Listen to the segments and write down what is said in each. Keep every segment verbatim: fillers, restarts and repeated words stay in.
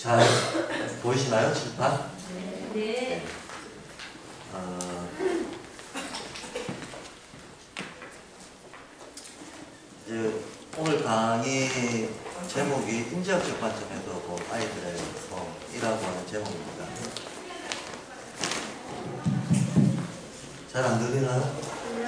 잘 보이시나요? 칠판? 네. 어, 이제 오늘 강의 제목이 인지학적 관점에서 본 아이들의 성이라고 하는 제목입니다. 잘 안 들리나요?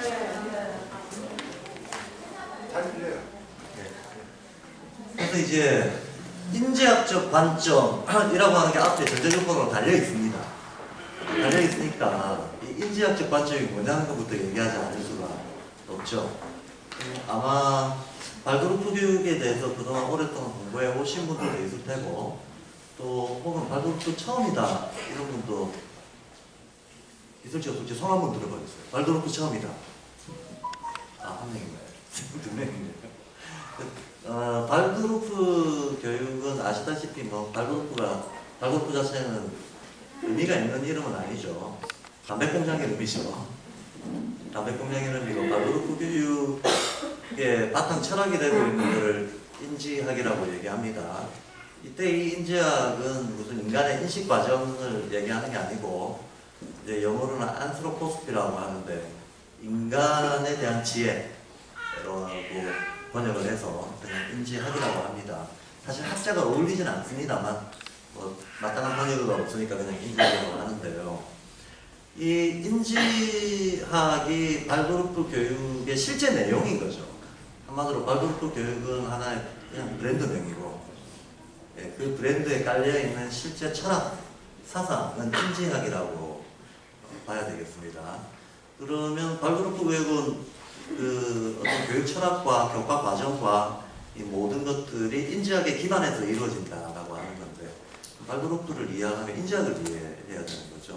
잘 들려요. 네. 그래서 이제 인지학적 관점이라고 하는 게 앞에 전제조건으로 달려 있습니다. 달려 있으니까 이 인지학적 관점이 뭐냐는 것부터 얘기하지 않을 수가 없죠. 아마 발도르프 교육에 대해서 그동안 오랫동안 공부해 오신 분들도 있을 테고, 또 혹은 발도르프 처음이다 이런 분도 있을지 없을지 손 한번 들어보겠어요. 발도르프 처음이다. 아, 한 명이네요. 두 명이네요. 어, 발도르프 교육은 아시다시피 뭐 발도르프가 발도르프 자체는 의미가 있는 이름은 아니죠. 담배공장의 의미죠. 담배공장의 의미고, 발도르프 교육의 바탕 철학이 되고 있는 것을 인지학이라고 얘기합니다. 이때 이 인지학은 무슨 인간의 인식 과정을 얘기하는 게 아니고, 이제 영어로는 안스로포스피라고 하는데 인간에 대한 지혜라고 번역을 해서 그냥 인지학이라고 합니다. 사실 학자가 어울리진 않습니다만 뭐 마땅한 번역어가 없으니까 그냥 인지학이라고 하는데요. 이 인지학이 발도르프 교육의 실제 내용인 거죠. 한마디로 발도르프 교육은 하나의 그냥 브랜드명이고, 예, 그 브랜드에 깔려있는 실제 철학, 사상은 인지학이라고 봐야 되겠습니다. 그러면 발도르프 교육은 그 어떤 교육 철학과 교과 과정과 이 모든 것들이 인지학에 기반해서 이루어진다라고 하는 건데, 발도르프를 이해하면 인지학을 이해해야 되는 거죠.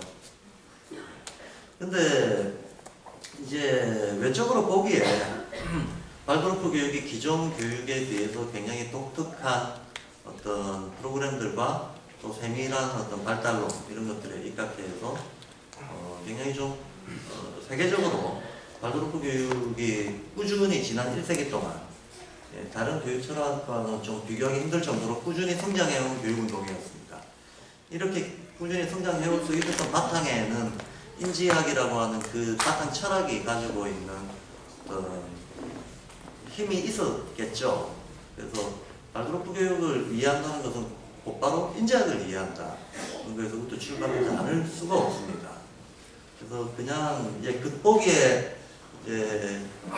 근데 이제 외적으로 보기에 발도르프 교육이 기존 교육에 비해서 굉장히 독특한 어떤 프로그램들과 또 세밀한 어떤 발달론 이런 것들에 입각해서 어, 굉장히 좀 어, 세계적으로 발도르프 교육이 꾸준히 지난 일 세기 동안, 예, 다른 교육 철학과는 좀 비교하기 힘들 정도로 꾸준히 성장해온 교육운동이었습니다. 이렇게 꾸준히 성장해올 수 있었던 바탕에는 인지학이라고 하는 그 바탕 철학이 가지고 있는 어떤 힘이 있었겠죠. 그래서 발도르프 교육을 이해한다는 것은 곧바로 인지학을 이해한다. 그래서부터 출발하지 않을 수가 없습니다. 그래서 그냥 이제 겉보기에 이제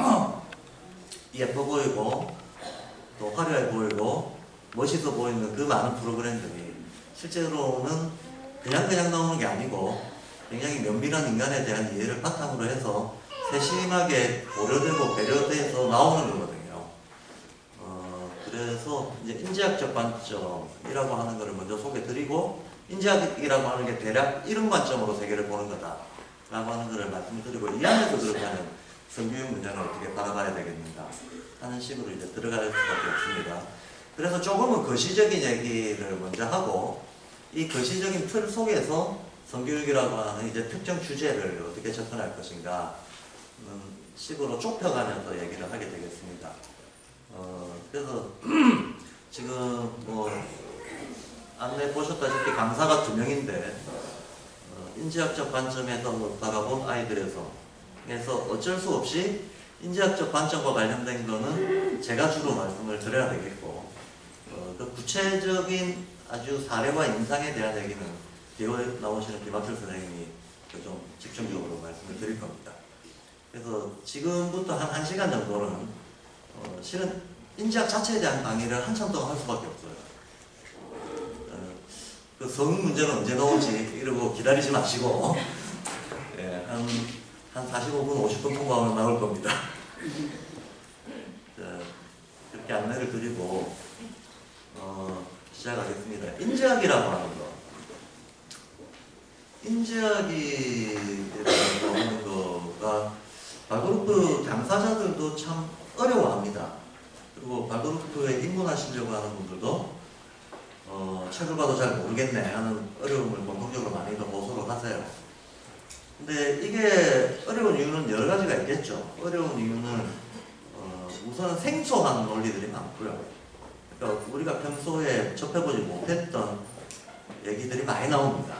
예뻐 보이고 또 화려해 보이고 멋있어 보이는 그 많은 프로그램들이 실제로는 그냥 그냥 나오는 게 아니고 굉장히 면밀한 인간에 대한 이해를 바탕으로 해서 세심하게 고려되고 배려돼서 나오는 거거든요. 어, 그래서 이제 인지학적 관점이라고 하는 것을 먼저 소개드리고, 인지학이라고 하는 게 대략 이런 관점으로 세계를 보는 거다 라고 하는 것을 말씀드리고, 이 안에서 그렇다면 성교육 문제는 어떻게 바라봐야 되겠는가 하는 식으로 이제 들어갈 수밖에 없습니다. 그래서 조금은 거시적인 얘기를 먼저 하고, 이 거시적인 틀 속에서 성교육이라고 하는 이제 특정 주제를 어떻게 접근할 것인가 식으로 좁혀가면서 얘기를 하게 되겠습니다. 어, 그래서 지금 뭐 안내 보셨다시피 강사가 두 명인데, 어, 인지학적 관점에서 바라본 아이들에서 그래서 어쩔 수 없이 인지학적 관점과 관련된 거는 제가 주로 말씀을 드려야 되겠고, 어, 그 구체적인 아주 사례와 인상에 대한 얘기는 뒤에 나오시는 김학철 선생님이 좀 집중적으로 말씀을 드릴 겁니다. 그래서 지금부터 한 1시간 정도는 어, 실은 인지학 자체에 대한 강의를 한참 동안 할 수밖에 없어요. 어, 그 성 문제는 언제 나올지 이러고 기다리지 마시고, 예, 한, 한 사십오 분, 오십 분 통과하면 나올 겁니다. 자, 이렇게 안내를 드리고 어, 시작하겠습니다. 인지학이라고 하는 거. 인지학이 나오는 거가 발도르프 당사자들도 참 어려워합니다. 그리고 발도르프에 입문하시려고 하는 분들도 어, 책을 봐도 잘 모르겠네 하는 어려움을 공통적으로 많이들 호소를 하세요. 근데 이게 어려운 이유는 여러 가지가 있겠죠. 어려운 이유는 어, 우선 생소한 논리들이 많고요. 그러니까 우리가 평소에 접해보지 못했던 얘기들이 많이 나옵니다.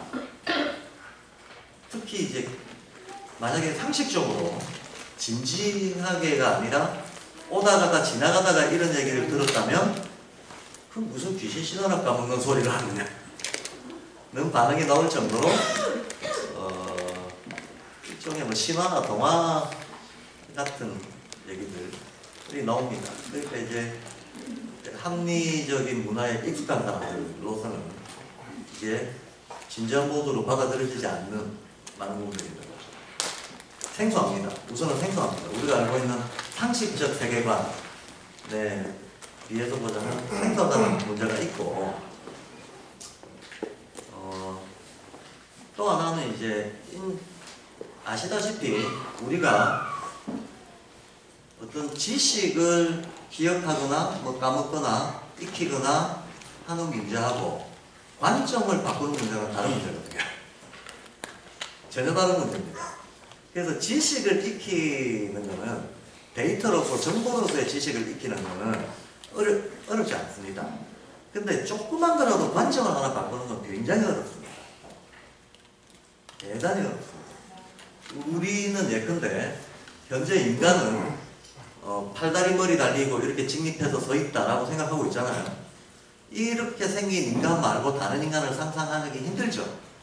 특히 이제 만약에 상식적으로 진지하게가 아니라 오다가다 지나가다가 이런 얘기를 들었다면 그 무슨 귀신 신화나 까먹는 소리를 하느냐 는 반응이 나올 정도로 어, 일종의 뭐 신화나 동화 같은 얘기들이 나옵니다. 그러니까 이제 합리적인 문화에 익숙한 사람들로서는 이게 진지한 모드로 받아들여지지 않는 많은 부분들이 있는 거죠. 생소합니다. 우선은 생소합니다. 우리가 알고 있는 상식적 세계관에 비해서 보자면 생소하다는 문제가 있고, 어, 또 하나는 이제 인, 아시다시피 우리가 어떤 지식을 기억하거나 뭐 까먹거나 익히거나 하는 문제하고 관점을 바꾸는 문제가 다른 문제거든요. 전혀 다른 문제입니다. 그래서 지식을 익히는 거는 데이터로서 정보로서의 지식을 익히는 거는 어려, 어렵지 않습니다. 근데 조그만 거라도 관점을 하나 바꾸는 건 굉장히 어렵습니다. 대단히 어렵습니다. 우리는 예컨대 현재 인간은 어, 팔다리 머리 달리고 이렇게 직립해서 서 있다라고 생각하고 있잖아요. 이렇게 생긴 인간 말고 다른 인간을 상상하기 힘들죠.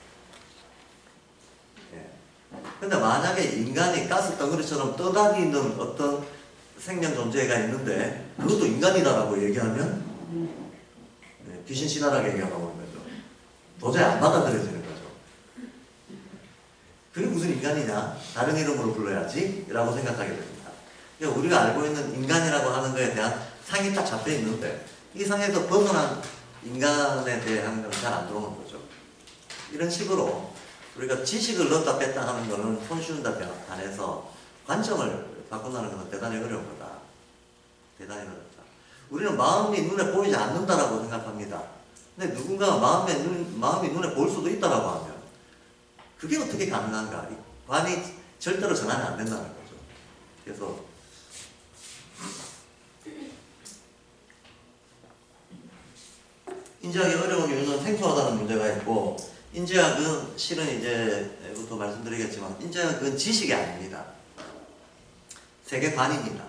예. 근데 만약에 인간이 가스 덩어리처럼 떠다니는 어떤 생명 존재가 있는데 그것도 인간이다라고 얘기하면 네, 귀신 신화라고 얘기하고 있는 거죠. 도저히 안 받아들여지는 거죠. 그게 무슨 인간이냐? 다른 이름으로 불러야지 라고 생각하게 됩니다. 그러니까 우리가 알고 있는 인간이라고 하는 것에 대한 상이 딱 잡혀 있는데 이 상에서 벗어난 인간에 대한 건 잘 안 들어오는 거죠. 이런 식으로 우리가 지식을 넣었다 뺐다 하는 거는 손쉬운 데 반해서 관점을 바꾼다는 것은 대단히 어려운 거다. 대단히 어렵다. 우리는 마음이 눈에 보이지 않는다라고 생각합니다. 근데 누군가가 마음에 눈, 마음이 눈에 보일 수도 있다라고 하면 그게 어떻게 가능한가? 관이 절대로 전환이 안 된다는 거죠. 그래서 인지하기 어려운 이유는 생소하다는 문제가 있고, 인지학은 실은 이제 부터 말씀드리겠지만 인지학은 지식이 아닙니다. 세계관입니다.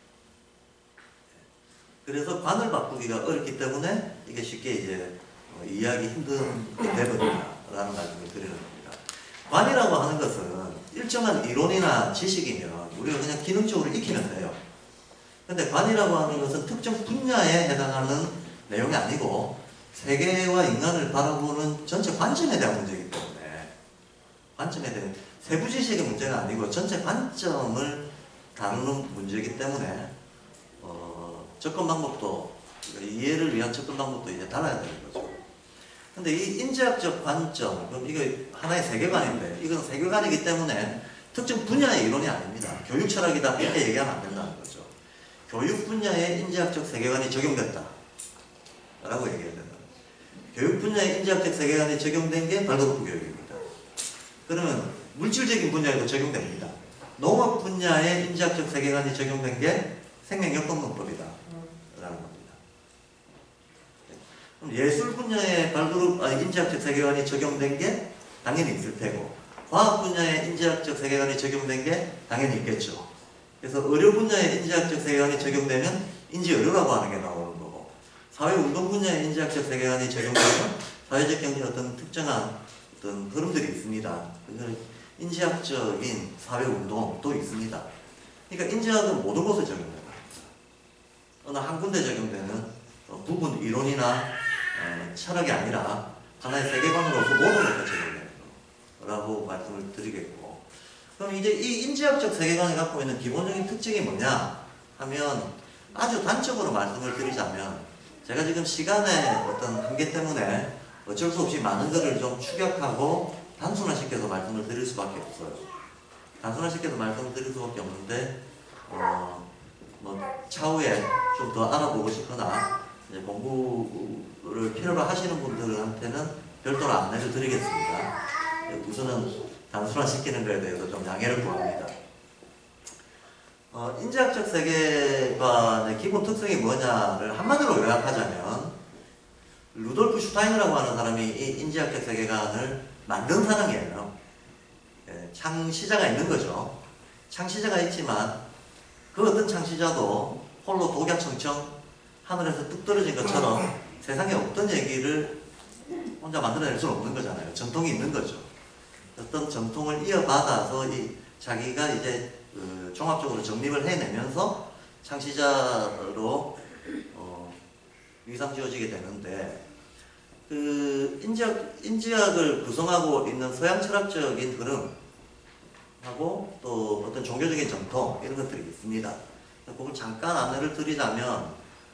그래서 관을 바꾸기가 어렵기 때문에 이게 쉽게 이제 이해하기 힘든 대본이다라는 말씀을 드리는 겁니다. 관이라고 하는 것은 일정한 이론이나 지식이면 우리가 그냥 기능적으로 익히면 돼요. 근데 관이라고 하는 것은 특정 분야에 해당하는 내용이 아니고 세계와 인간을 바라보는 전체 관점에 대한 문제이기 때문에 관점에 대한 세부 지식의 문제가 아니고 전체 관점을 다루는 문제이기 때문에 어, 접근 방법도 이해를 위한 접근 방법도 이제 달라야 되는 거죠. 근데 이 인지학적 관점, 그럼 이게 하나의 세계관인데 이건 세계관이기 때문에 특정 분야의 이론이 아닙니다. 교육 철학이다 이렇게 얘기하면 안 된다는 거죠. 교육 분야의 인지학적 세계관이 적용됐다 라고 얘기해야 된다. 교육 분야의 인지학적 세계관이 적용된 게 발도덕부 교육입니다. 그러면 물질적인 분야에도 적용됩니다. 농업 분야의 인지학적 세계관이 적용된 게 생명여건문법이다 라는 겁니다. 그럼 예술 분야의 발도덕, 아, 인지학적 세계관이 적용된 게 당연히 있을 테고 과학 분야의 인지학적 세계관이 적용된 게 당연히 있겠죠. 그래서 의료 분야의 인지학적 세계관이 적용되면 인지의료라고 하는 게 나오는 거고, 사회운동 분야의 인지학적 세계관이 적용되면 사회적 경제의 어떤 특정한 어떤 흐름들이 있습니다. 인지학적인 사회운동도 있습니다. 그러니까 인지학은 모든 곳에 적용된다. 어느 한 군데 적용되는 부분 이론이나 어, 철학이 아니라 하나의 세계관으로서 모든 것에 적용되는 거라고 말씀을 드리겠고, 그럼 이제 이 인지학적 세계관이 갖고 있는 기본적인 특징이 뭐냐 하면 아주 단적으로 말씀을 드리자면, 제가 지금 시간의 어떤 한계 때문에 어쩔 수 없이 많은 것을 좀 축약하고 단순화시켜서 말씀을 드릴 수밖에 없어요. 단순화시켜서 말씀을 드릴 수밖에 없는데 어, 뭐 차후에 좀 더 알아보고 싶거나 이제 공부를 필요로 하시는 분들한테는 별도로 안내를 드리겠습니다. 우선은 단순화시키는 것에 대해서 좀 양해를 구합니다. 어, 인지학적 세계관의 기본 특성이 뭐냐를 한마디로 요약하자면 루돌프 슈타이너라고 하는 사람이 이 인지학적 세계관을 만든 사람이에요. 예, 창시자가 있는 거죠. 창시자가 있지만 그 어떤 창시자도 홀로 독야청청 하늘에서 뚝 떨어진 것처럼 세상에 없던 얘기를 혼자 만들어낼 수는 없는 거잖아요. 전통이 있는 거죠. 어떤 전통을 이어받아서 이 자기가 이제 그 종합적으로 정립을 해내면서 창시자로 어, 위상지어지게 되는데, 그 인지학, 인지학을 구성하고 있는 서양 철학적인 흐름하고 또 어떤 종교적인 전통 이런 것들이 있습니다. 그걸 잠깐 안내를 드리자면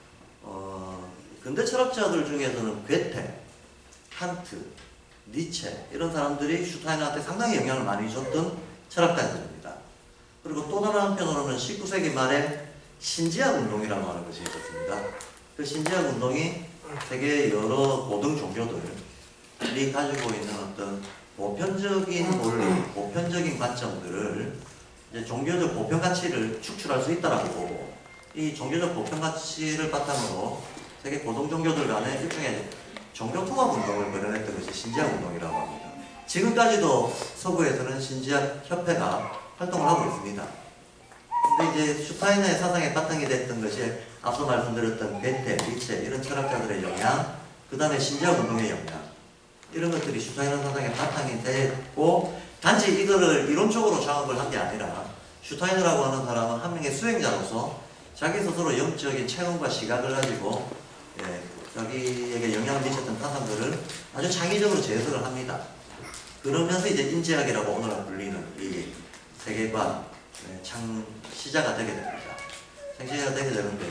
어, 근대 철학자들 중에서는 괴테, 칸트, 니체 이런 사람들이 슈타이너한테 상당히 영향을 많이 줬던 철학가들입니다. 그리고 또 다른 한편으로는 십구 세기 말에 신지학 운동이라고 하는 것이 있었습니다. 그 신지학 운동이 세계의 여러 고등 종교들이 가지고 있는 어떤 보편적인 논리, 보편적인 관점들을 이제 종교적 보편 가치를 축출할 수 있다라고 보고, 이 종교적 보편 가치를 바탕으로 세계 고등 종교들 간의 일종의 종교 통합 운동을 벌여냈던 것이 신지학 운동이라고 합니다. 지금까지도 서구에서는 신지학 협회가 활동을 하고 있습니다. 근데 이제 슈타이너의 사상에 바탕이 됐던 것이 앞서 말씀드렸던 괴테, 니체 이런 철학자들의 영향, 그 다음에 신지학 운동의 영향, 이런 것들이 슈타이너 사상의 바탕이 됐고, 단지 이거를 이론적으로 장악을 한 게 아니라 슈타이너라고 하는 사람은 한 명의 수행자로서 자기 스스로 영적인 체험과 시각을 가지고 예, 자기에게 영향을 미쳤던 사상들을 아주 창의적으로 재해석을 합니다. 그러면서 이제 인지학이라고 오늘날 불리는 이 세계관 예, 창시자가 되게 됩니다. 창시자가 되게 되는데,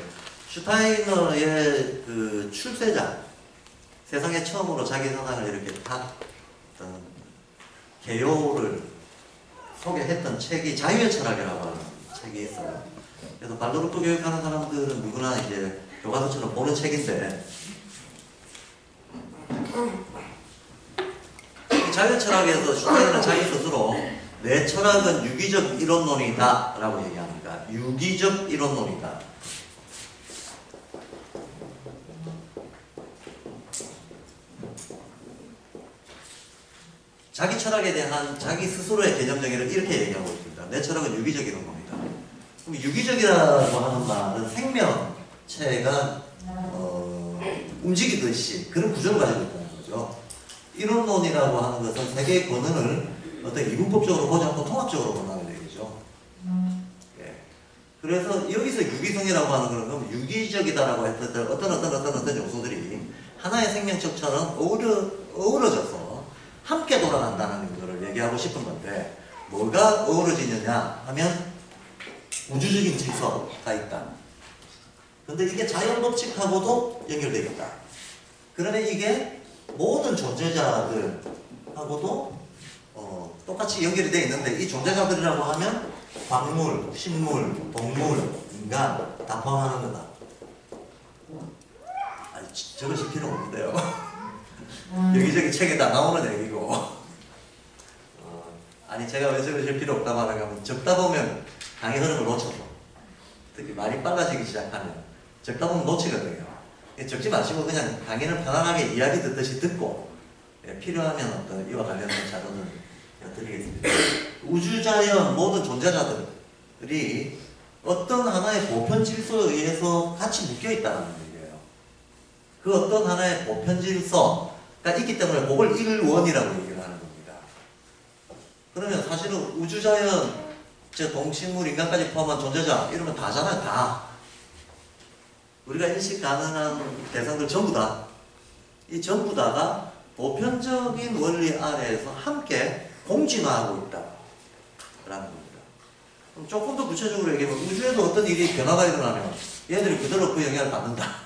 슈타이너의 그 출세자, 세상에 처음으로 자기 사상을 이렇게 다 어떤 개요를 소개했던 책이 자유의 철학이라고 하는 책이 있어요. 그래서 발로르토 교육하는 사람들은 누구나 이제 교과서처럼 보는 책인데, 이 자유의 철학에서 슈타이너는 자기 스스로 내 철학은 유기적 이론론이다 라고 얘기합니다. 유기적 이론론이다. 자기 철학에 대한 자기 스스로의 개념 정의를 이렇게 얘기하고 있습니다. 내 철학은 유기적 이론론이다. 그럼 유기적이라고 하는 말은 생명체가 어, 움직이듯이 그런 구조를 가지고 있다는 거죠. 이론론이라고 하는 것은 세계의 권한을 어떤 이분법적으로 보지 않고 통합적으로 본다는 얘기죠. 예. 그래서 여기서 유기성이라고 하는 건 유기적이다라고 했을 때 어떤 어떤 어떤 어떤 요소들이 하나의 생명체처럼 어우러, 어우러져서 함께 돌아간다는 것을 얘기하고 싶은 건데, 뭐가 어우러지느냐 하면 우주적인 질서가 있다. 근데 이게 자연 법칙하고도 연결되어 있다. 그러면 이게 모든 존재자들하고도 어, 똑같이 연결이 되어 있는데, 이 존재자들이라고 하면 광물, 식물, 동물, 인간 다 포함하는 거다. 아니, 적으실 필요 없는데요. 여기저기 책에 다 나오는 얘기고. 어, 아니 제가 왜 적으실 필요 없다고 하는가 하면, 적다 보면 강의 흐름을 놓쳐서, 특히 말이 빨라지기 시작하면 적다 보면 놓치거든요. 적지 마시고 그냥 강의는 편안하게 이야기 듣듯이 듣고, 예, 필요하면 어떤 이와 관련된 자료는 드리겠습니다. 우주자연 모든 존재자들이 어떤 하나의 보편 질서에 의해서 같이 묶여 있다는 얘기예요. 그 어떤 하나의 보편 질서가 있기 때문에 그걸 일원이라고 얘기를 하는 겁니다. 그러면 사실은 우주자연, 즉 동식물, 인간까지 포함한 존재자 이러면 다잖아요. 다. 우리가 인식 가능한 대상들 전부 다, 이 전부 다가 보편적인 원리 아래에서 함께 공진화하고 있다 라는 겁니다. 그럼 조금 더 구체적으로 얘기하면, 우주에도 어떤 일이 변화가 일어나면 얘들이 그대로 그 영향을 받는다.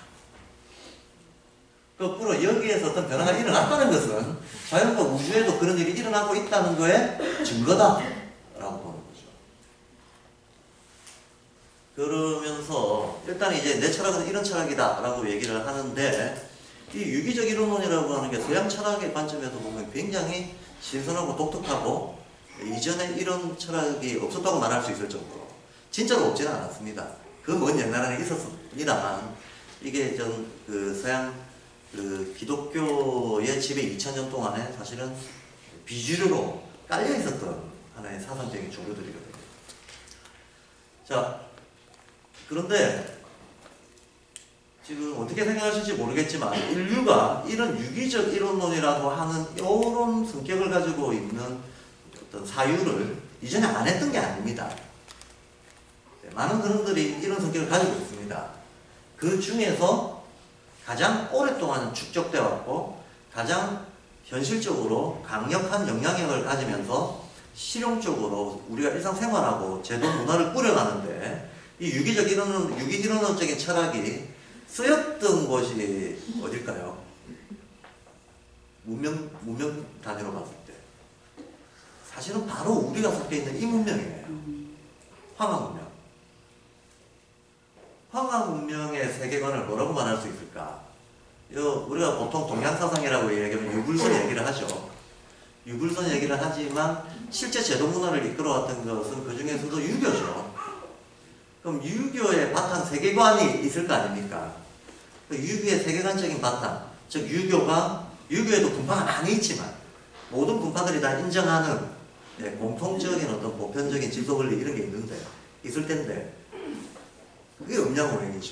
거꾸로 여기에서 어떤 변화가 일어났다는 것은 자연과 우주에도 그런 일이 일어나고 있다는 거에 증거다 라고 보는 거죠. 그러면서 일단 이제 내 철학은 이런 철학이다 라고 얘기를 하는데, 이 유기적 이론론이라고 하는 게 서양 철학의 관점에서 보면 굉장히 신선하고 독특하고, 이전에 이런 철학이 없었다고 말할 수 있을 정도로, 진짜로 없지는 않았습니다. 그 먼 옛날에는 있었습니다만, 이게 좀 그 서양 그 기독교의 지배 이천 년 동안에 사실은 비주류로 깔려 있었던 하나의 사상적인 종교들이거든요. 자, 그런데 지금 어떻게 생각하실지 모르겠지만 인류가 이런 유기적 이론론이라고 하는 이런 성격을 가지고 있는 어떤 사유를 이전에 안 했던 게 아닙니다. 많은 그런들이 이런 성격을 가지고 있습니다. 그 중에서 가장 오랫동안 축적되어 왔고 가장 현실적으로 강력한 영향력을 가지면서 실용적으로 우리가 일상생활하고 제도 문화를 꾸려가는데 이 유기적 이론, 유기 이론론적인 철학이 쓰였던 곳이 어딜까요? 문명, 문명 단위로 봤을 때 사실은 바로 우리가 속해 있는 이 문명이에요. 황하 문명. 황하 문명의 세계관을 뭐라고 말할 수 있을까? 요 우리가 보통 동양사상이라고 얘기하면 유불선 얘기를 하죠. 유불선 얘기를 하지만 실제 제도 문화를 이끌어왔던 것은 그 중에서도 유교죠. 그럼 유교의 바탕 세계관이 있을 거 아닙니까? 그 유교의 세계관적인 바탕, 즉 유교가 유교에도 분파가 많이 있지만 모든 분파들이 다 인정하는 네, 공통적인 어떤 보편적인 질서 원리 이런 게 있는데 있을 텐데 그게 음양오행이죠.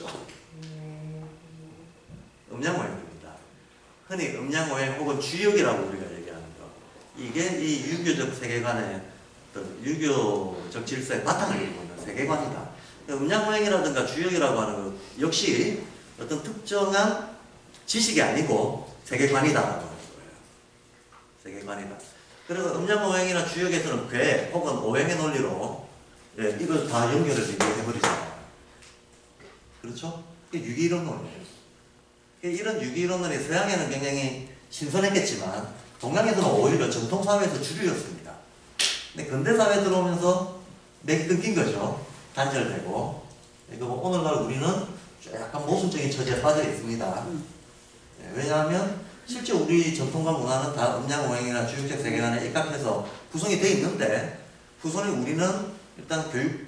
음양오행입니다. 흔히 음양오행 혹은 주역이라고 우리가 얘기하는 거. 이게 이 유교적 세계관의 어떤 유교적 질서의 바탕을 이루고 있는 세계관이다. 음양오행이라든가 주역이라고 하는 것 역시 어떤 특정한 지식이 아니고 세계관이다라고 하는 거예요. 세계관이다. 그래서 음양오행이나 주역에서는 괴 혹은 오행의 논리로 예, 이걸 다 연결해서 이해해버리잖아요. 그렇죠? 이게 유기이론론이에요. 이런 유기이론론이 서양에는 굉장히 신선했겠지만 동양에서는 오히려 전통사회에서 주류였습니다. 근데 근대사회에 들어오면서 맥이 끊긴 거죠. 단절되고. 이거 오늘날 우리는 약간 모순적인 처지에 빠져 있습니다. 네, 왜냐하면 실제 우리 전통과 문화는 다 음양오행이나 주역적 세계관에 입각해서 구성이 되어 있는데 후손의 우리는 일단 교육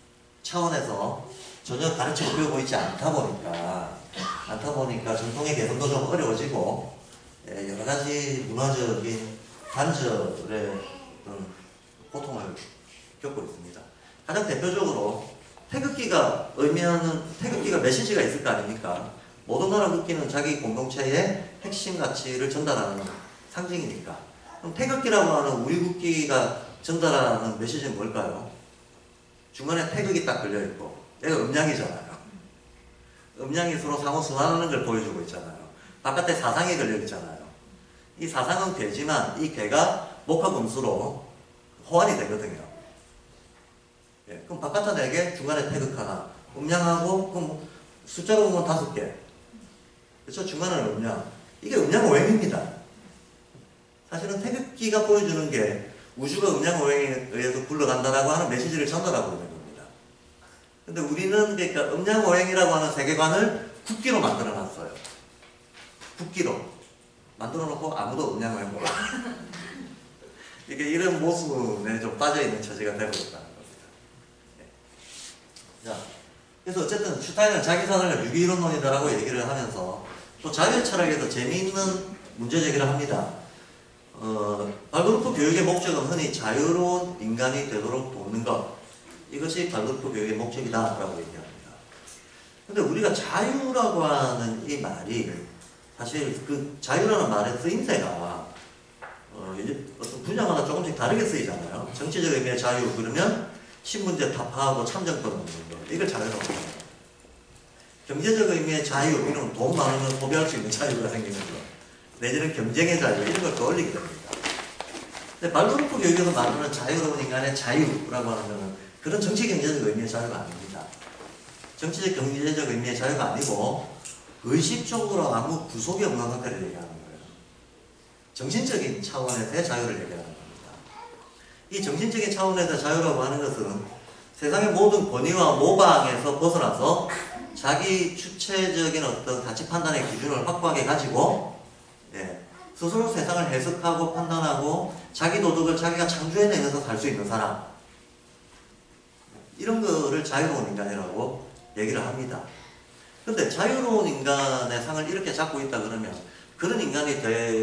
차원에서 전혀 가르치고 배우고 있지 않다 보니까 않다 보니까 전통의 개선도 좀 어려워지고 예, 여러 가지 문화적인 단절의 어떤 고통을 겪고 있습니다. 가장 대표적으로 태극기가 의미하는 태극기가 메시지가 있을 거 아닙니까? 모든 나라 국기는 자기 공동체의 핵심 가치를 전달하는 상징이니까. 그럼 태극기라고 하는 우리 국기가 전달하는 메시지는 뭘까요? 중간에 태극이 딱 걸려있고 얘가 음양이잖아요. 음양이 서로 상호 순환하는 걸 보여주고 있잖아요. 바깥에 사상이 걸려있잖아요. 이 사상은 괴지만 이 괴가 목화금수로 호환이 되거든요. 예, 그럼 바깥에 네 개, 중간에 태극 하나. 음양하고 그럼 숫자로 보면 다섯 개. 그렇죠? 중간에는 음양. 이게 음양오행입니다. 사실은 태극기가 보여주는 게 우주가 음양오행에 의해서 굴러간다라고 하는 메시지를 전달하고 있는 겁니다. 근데 우리는 그러니까 음양오행이라고 하는 세계관을 국기로 만들어 놨어요. 국기로. 만들어 놓고 아무도 음양오행 몰라. 이게 이런 모순에 좀 빠져있는 처지가 되어버렸다는 겁니다. 네. 자, 그래서 어쨌든 슈타인은 자기 사상을 유기이론론이다라고 얘기를 하면서 또 자유 철학에서 재미있는 문제 제기를 합니다. 어, 발도르프 교육의 목적은 흔히 자유로운 인간이 되도록 돕는 것. 이것이 발도르프 교육의 목적이다라고 얘기합니다. 근데 우리가 자유라고 하는 이 말이 사실 그 자유라는 말의 쓰임새가 어, 이제 어떤 분야마다 조금씩 다르게 쓰이잖아요. 정치적 의미의 자유 그러면 신문제 타파하고 참정권 없는 거 이걸 자유라고 합니다. 경제적 의미의 자유 이런 돈 많으면 소비할 수 있는 자유가 생기는 거 내지는 경쟁의 자유 이런 걸 떠올리게 됩니다. 근데 발도르프 교육에서 말하는 자유로운 인간의 자유라고 하는 것은 그런 정치 경제적 의미의 자유가 아닙니다. 정치적 경제적 의미의 자유가 아니고 의식적으로 아무 구속이 없는 상태를 얘기하는 거예요. 정신적인 차원에서의 자유를 얘기하는 겁니다. 이 정신적인 차원에서의 자유라고 하는 것은 세상의 모든 권위와 모방에서 벗어나서 자기 주체적인 어떤 가치 판단의 기준을 확고하게 가지고 예, 스스로 세상을 해석하고 판단하고 자기 도덕을 자기가 창조해내면서 살 수 있는 사람 이런 거를 자유로운 인간이라고 얘기를 합니다. 근데 자유로운 인간의 상을 이렇게 잡고 있다 그러면 그런 인간이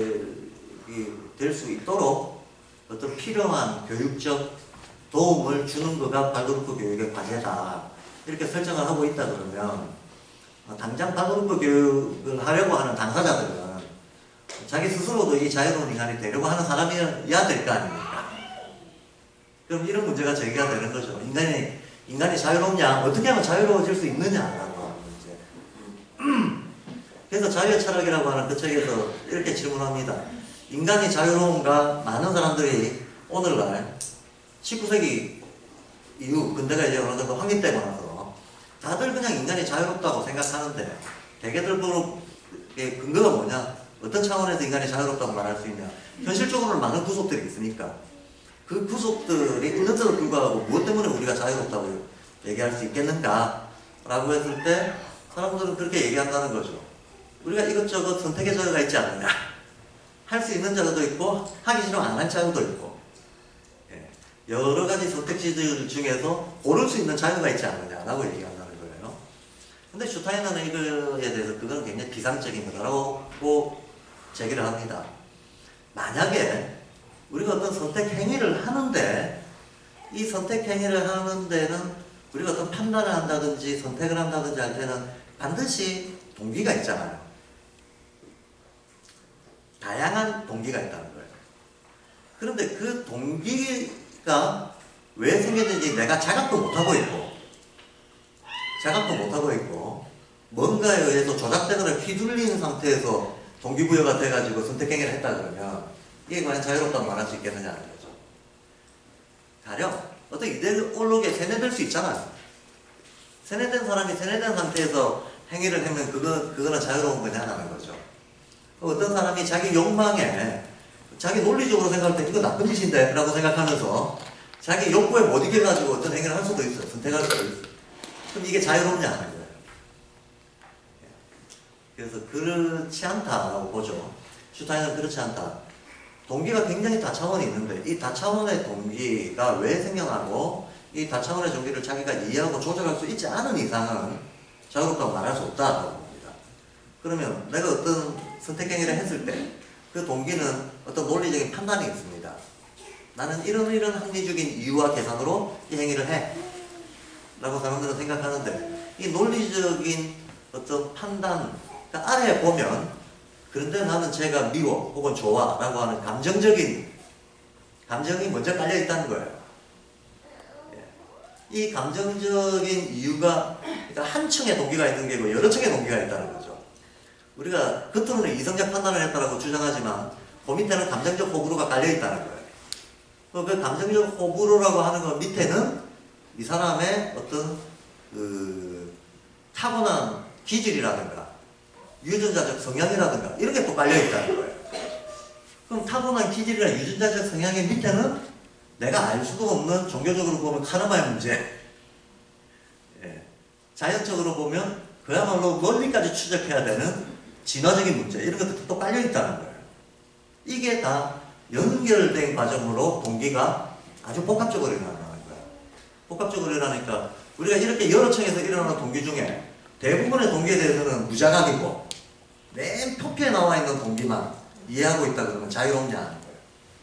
될 수 있도록 어떤 필요한 교육적 도움을 주는 거가 발도르프 교육의 과제다. 이렇게 설정을 하고 있다 그러면 당장 발도르프 교육을 하려고 하는 당사자들은 자기 스스로도 이 자유로운 인간이 되려고 하는 사람이어야 될 거 아닙니까? 그럼 이런 문제가 제기가 되는 거죠. 인간이, 인간이 자유롭냐? 어떻게 하면 자유로워질 수 있느냐라고 하는 문제. 그래서 자유의 철학이라고 하는 그 책에서 이렇게 질문합니다. 인간이 자유로운가? 많은 사람들이 오늘날 십구 세기 이후 근대가 이제 어느 정도 확립되고 나서 다들 그냥 인간이 자유롭다고 생각하는데 대개들 그 근거가 뭐냐? 어떤 차원에서 인간이 자유롭다고 말할 수 있냐? 현실적으로는 많은 구속들이 있으니까 그 구속들이 있는데도 불구하고 무엇 때문에 우리가 자유롭다고 얘기할 수 있겠는가? 라고 했을 때 사람들은 그렇게 얘기한다는 거죠. 우리가 이것저것 선택의 자유가 있지 않느냐? 할 수 있는 자유도 있고 하기 싫으면 안 할 자유도 있고 여러 가지 선택지들 중에서 고를 수 있는 자유가 있지 않느냐라고 얘기한다는 거예요. 근데 슈타인은 이거에 대해서 그건 굉장히 비상적인 거라고 제기를 합니다. 만약에 우리가 어떤 선택 행위를 하는데 이 선택 행위를 하는 데는 우리가 어떤 판단을 한다든지 선택을 한다든지 할 때는 반드시 동기가 있잖아요. 다양한 동기가 있다는 거예요. 그런데 그 동기가 왜 생겼는지 내가 자각도 못하고 있고 자각도 못하고 있고 뭔가에 의해서 조작되거나 휘둘리는 상태에서 동기부여가 돼가지고 선택행위를 했다 그러면 이게 과연 자유롭다고 말할 수 있겠느냐는 거죠. 가령 어떤 이데올로기에 세뇌될 수 있잖아요. 세뇌된 사람이 세뇌된 상태에서 행위를 하면 그거, 그거는 자유로운 거냐라는 거죠. 어떤 사람이 자기 욕망에 자기 논리적으로 생각할 때 이거 나쁜 짓인데 라고 생각하면서 자기 욕구에 못 이겨가지고 어떤 행위를 할 수도 있어요. 선택할 수도 있어요. 그럼 이게 자유롭냐 하는 거예요. 그래서 그렇지 않다라고 보죠. 슈타인은 그렇지 않다. 동기가 굉장히 다차원이 있는데 이 다차원의 동기가 왜 생겨나고 이 다차원의 동기를 자기가 이해하고 조절할 수 있지 않은 이상은 자유롭다고 말할 수 없다라고 봅니다. 그러면 내가 어떤 선택행위를 했을 때 그 동기는 어떤 논리적인 판단이 있습니다. 나는 이런 이런 합리적인 이유와 계산으로 이 행위를 해 라고 사람들은 생각하는데 이 논리적인 어떤 판단 아래에 보면 그런데 나는 쟤가 미워 혹은 좋아 라고 하는 감정적인 감정이 먼저 깔려 있다는 거예요. 이 감정적인 이유가 그러니까 한 층의 동기가 있는 게 아니고 여러 층의 동기가 있다는 거죠. 우리가 겉으로는 이성적 판단을 했다고 주장하지만 그 밑에는 감정적 호불호가 깔려 있다는 거예요. 그 감정적 호불호라고 하는 것 밑에는 이 사람의 어떤 그 타고난 기질이라든가 유전자적 성향이라든가 이런 게 또 깔려 있다는 거예요. 그럼 타고난 기질이나 유전자적 성향의 밑에는 내가 알 수도 없는 종교적으로 보면 카르마의 문제, 예. 자연적으로 보면 그야말로 논리까지 추적해야 되는 진화적인 문제 이런 것들도 또 깔려 있다는 거예요. 이게 다 연결된 과정으로 동기가 아주 복합적으로 일어나는 거예요. 복합적으로 일어나니까 우리가 이렇게 여러 층에서 일어나는 동기 중에 대부분의 동기에 대해서는 무자각이고 맨 표피에 나와 있는 동기만 이해하고 있다 그러면 자유롭냐 하는 거예요.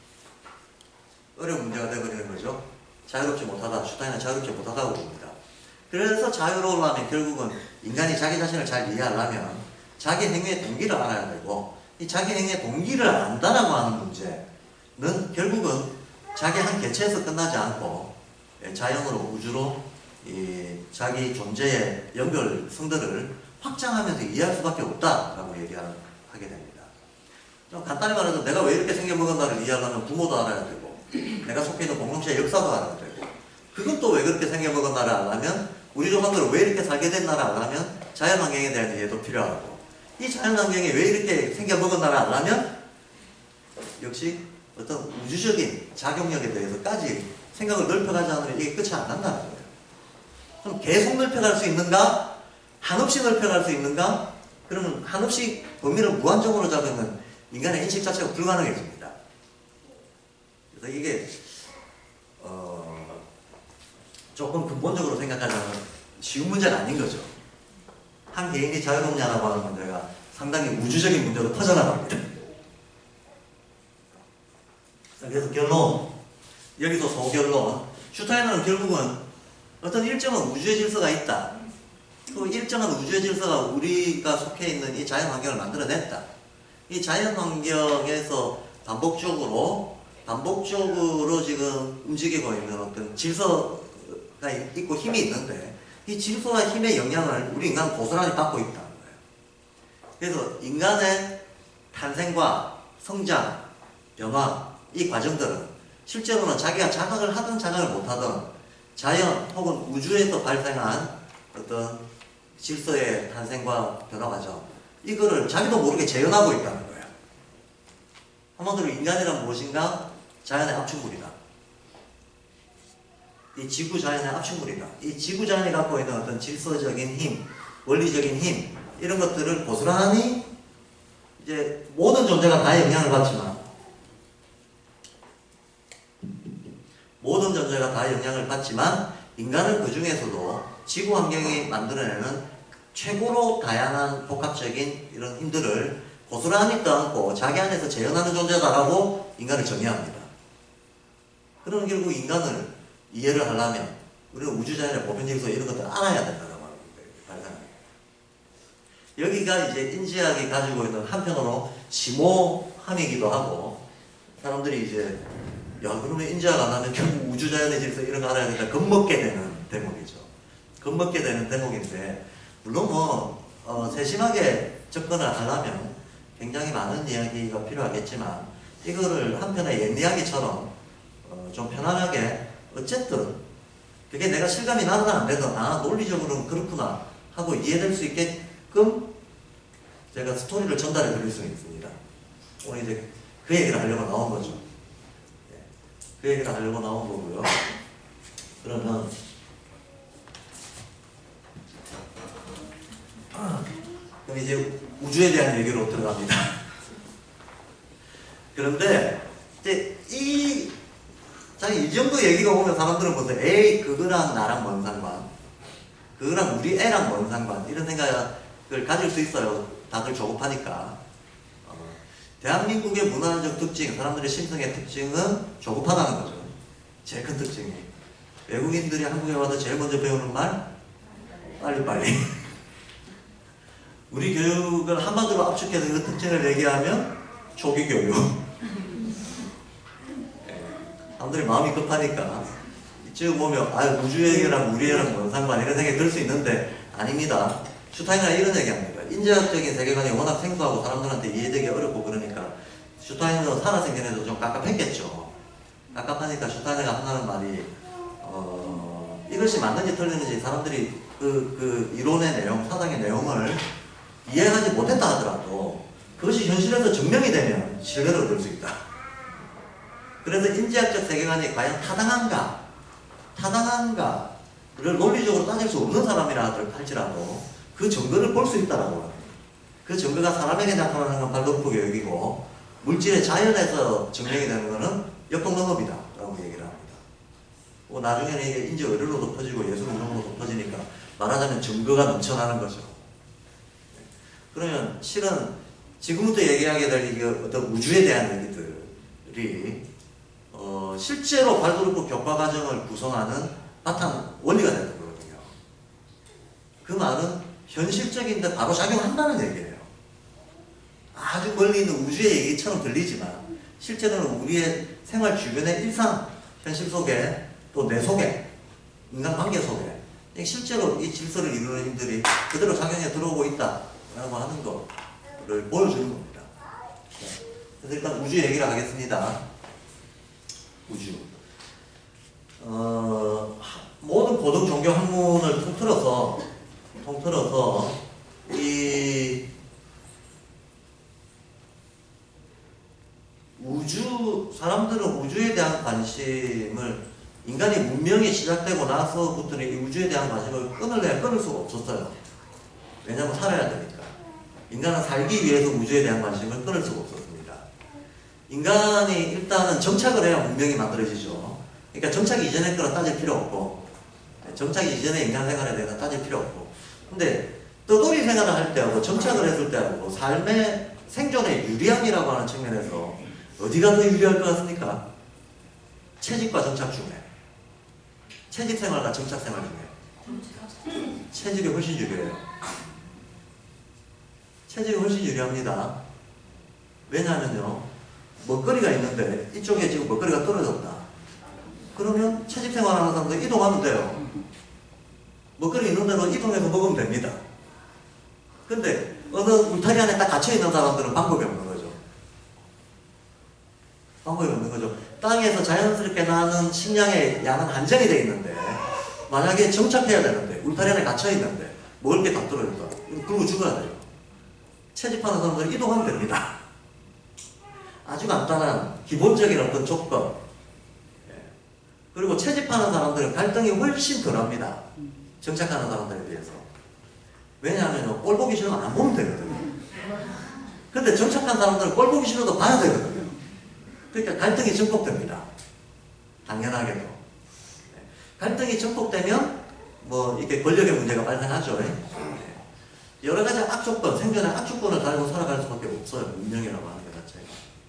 어려운 문제가 되어버리는 거죠. 자유롭지 못하다. 슈타인은 자유롭지 못하다고 봅니다. 그래서 자유로우려면 결국은 인간이 자기 자신을 잘 이해하려면 자기 행위의 동기를 알아야 되고 이 자기 행위의 동기를 안다라고 하는 문제는 결국은 자기 한 개체에서 끝나지 않고 자연으로 우주로 이 자기 존재의 연결성들을 확장하면서 이해할 수밖에 없다라고 얘기하게 됩니다. 좀 간단히 말해서 내가 왜 이렇게 생겨먹었나를 이해하려면 부모도 알아야 되고 내가 속해 있는 공동체의 역사도 알아야 되고 그건 또 왜 그렇게 생겨먹었나를 알려면 우리 조상들은 왜 이렇게 살게 됐나를 알려면 자연환경에 대한 이해도 필요하고 이 자연환경이 왜 이렇게 생겨먹었나를 알려면 역시 어떤 우주적인 작용력에 대해서까지 생각을 넓혀가지 않으면 이게 끝이 안 난다는 거예요. 그럼 계속 넓혀갈 수 있는가? 한없이 넓혀갈 수 있는가? 그러면 한없이 범위를 무한정으로 잡으면 인간의 인식 자체가 불가능해집니다. 그래서 이게 어 조금 근본적으로 생각하자면 쉬운 문제는 아닌 거죠. 한 개인이 자유롭냐라고 하는 문제가 상당히 우주적인 문제로 퍼져나갑니다. 그래서 결론, 여기서 소결론, 슈타이너는 결국은 어떤 일정한 우주의 질서가 있다. 그 일정한 우주의 질서가 우리가 속해 있는 이 자연 환경을 만들어냈다. 이 자연 환경에서 반복적으로 반복적으로 지금 움직이고 있는 어떤 질서가 있고 힘이 있는데, 이 질서와 힘의 영향을 우리 인간은 고스란히 받고 있다는 거예요. 그래서 인간의 탄생과 성장, 변화, 이 과정들은 실제로는 자기가 자각을 하든 자각을 못하든 자연 혹은 우주에서 발생한 어떤 질서의 탄생과 변화 과정, 이거를 자기도 모르게 재현하고 있다는 거예요. 한마디로 인간이란 무엇인가? 자연의 압축물이다. 이 지구 자연의 압축물이다. 이 지구 자연이 갖고 있는 어떤 질서적인 힘, 원리적인 힘, 이런 것들을 고스란히 이제 모든 존재가 다 영향을 받지만, 모든 존재가 다 영향을 받지만 인간은 그 중에서도 지구 환경이 만들어내는 최고로 다양한 복합적인 이런 힘들을 고스란히 떠안고 자기 안에서 재현하는 존재다라고 인간을 정의합니다. 그러면 결국 인간을 이해를 하려면 우리는 우주자연의 보편질서 이런 것들을 알아야 된다고 말합니다. 여기가 이제 인지학이 가지고 있는 한편으로 심오함이기도 하고, 사람들이 이제 야 그러면 인지학 안 하면 결국 우주자연의 질서 이런 거 알아야 되니까 겁먹게 되는 대목이죠. 겁먹게 되는 대목인데, 물론 뭐 어, 세심하게 접근을 하려면 굉장히 많은 이야기가 필요하겠지만, 이거를 한편의 옛 이야기처럼 어, 좀 편안하게 어쨌든 그게 내가 실감이 나든 안 되든 아 논리적으로는 그렇구나 하고 이해될 수 있게끔 제가 스토리를 전달해 드릴 수 있습니다. 오늘 이제 그 얘기를 하려고 나온 거죠. 네. 그 얘기를 하려고 나온 거고요. 그러면 그럼 이제 우주에 대한 얘기로 들어갑니다. 그런데 이제 이 자, 이 정도 얘기가 오면 사람들은 보세요. 에이, 그거랑 나랑 뭔 상관? 그거랑 우리 애랑 뭔 상관? 이런 생각을 가질 수 있어요. 다들 조급하니까. 어, 대한민국의 문화적 특징, 사람들의 심성의 특징은 조급하다는 거죠. 제일 큰 특징이. 외국인들이 한국에 와서 제일 먼저 배우는 말? 빨리빨리. 우리 교육을 한마디로 압축해서 그 특징을 얘기하면 초기 교육. 사람들이 마음이 급하니까 지금 보면 아 우주 얘기랑 우리 애랑 뭔 상관 이런 생각이 들 수 있는데 아닙니다. 슈타이너가 이런 얘기합니다. 인지학적인 세계관이 워낙 생소하고 사람들한테 이해되기 어렵고 그러니까 슈타이너 살아생전에도 좀 깝깝했겠죠. 깝깝하니까 슈타이너가 하는 말이 어, 이것이 맞는지 틀리는지 사람들이 그, 그 이론의 내용, 사상의 내용을 이해하지 못했다 하더라도 그것이 현실에서 증명이 되면 신뢰를 얻을 수 있다. 그래서 인지학적 세계관이 과연 타당한가, 타당한가를 논리적으로 따질 수 없는 사람이라 할지라도 그 증거를 볼 수 있다라고 합니다. 그 증거가 사람에게 나타나는 건 발도르프 교육이고 물질의 자연에서 증명이 되는 것은 역동능업이다라고 얘기를 합니다. 뭐 나중에는 이게 인지 의료로도 퍼지고 예술 운동으로도 퍼지니까 말하자면 증거가 넘쳐나는 거죠. 그러면 실은 지금부터 얘기하게 될 이게 어떤 우주에 대한 얘기들이 어, 실제로 발도르프 교과 과정을 구성하는 바탕 원리가 되는 거거든요. 그 말은 현실적인데 바로 작용한다는 얘기예요. 아주 멀리 있는 우주의 얘기처럼 들리지만 실제로는 우리의 생활 주변의 일상, 현실 속에 또 내 속에, 인간관계 속에 실제로 이 질서를 이루는 힘들이 그대로 작용해 들어오고 있다라고 하는 거를 보여주는 겁니다. 그래서 일단 우주 얘기를 하겠습니다. 우주. 어, 모든 고등 종교 학문을 통틀어서, 통틀어서, 이, 우주, 사람들은 우주에 대한 관심을, 인간이 문명이 시작되고 나서부터는 이 우주에 대한 관심을 끊을래야 끊을 수가 없었어요. 왜냐하면 살아야 되니까. 인간은 살기 위해서 우주에 대한 관심을 끊을 수가 없었습니다. 인간이 일단은 정착을 해야 문명이 만들어지죠. 그러니까 정착 이전의 거는 따질 필요 없고 정착 이전의 인간 생활에 대해서 따질 필요 없고 근데 떠돌이 생활을 할 때하고 정착을 했을 때하고 삶의 생존의 유리함이라고 하는 측면에서 어디가 더 유리할 것 같습니까? 채집과 정착 중에. 채집 생활과 정착 생활 중에. 채집이 훨씬 유리해요. 채집이 훨씬 유리합니다. 왜냐하면요, 먹거리가 있는데 이쪽에 지금 먹거리가 떨어졌다. 그러면 채집 생활하는 사람들 이동하면 돼요. 먹거리 있는 대로 이동해서 먹으면 됩니다. 근데 어느 울타리 안에 딱 갇혀있는 사람들은 방법이 없는 거죠. 방법이 없는 거죠. 땅에서 자연스럽게 나는 식량의 양은 한정이 되어 있는데 만약에 정착해야 되는데 울타리 안에 갇혀있는데 먹을 게 다 떨어졌다. 그러고 죽어야 돼요. 채집하는 사람들은 이동하면 됩니다. 아주 간단한 기본적인 어떤 조건. 그리고 채집하는 사람들은 갈등이 훨씬 덜합니다. 정착하는 사람들에 비해서. 왜냐하면 꼴 보기 싫으면 안 보면 되거든요. 근데 정착한 사람들은 꼴 보기 싫어도 봐야 되거든요. 그러니까 갈등이 증폭됩니다. 당연하게도. 갈등이 증폭되면 뭐 이렇게 권력의 문제가 발생하죠. 여러 가지 악조건, 생존의 악조건을 달고 살아갈 수밖에 없어요. 운명이라고 하는 것 자체가.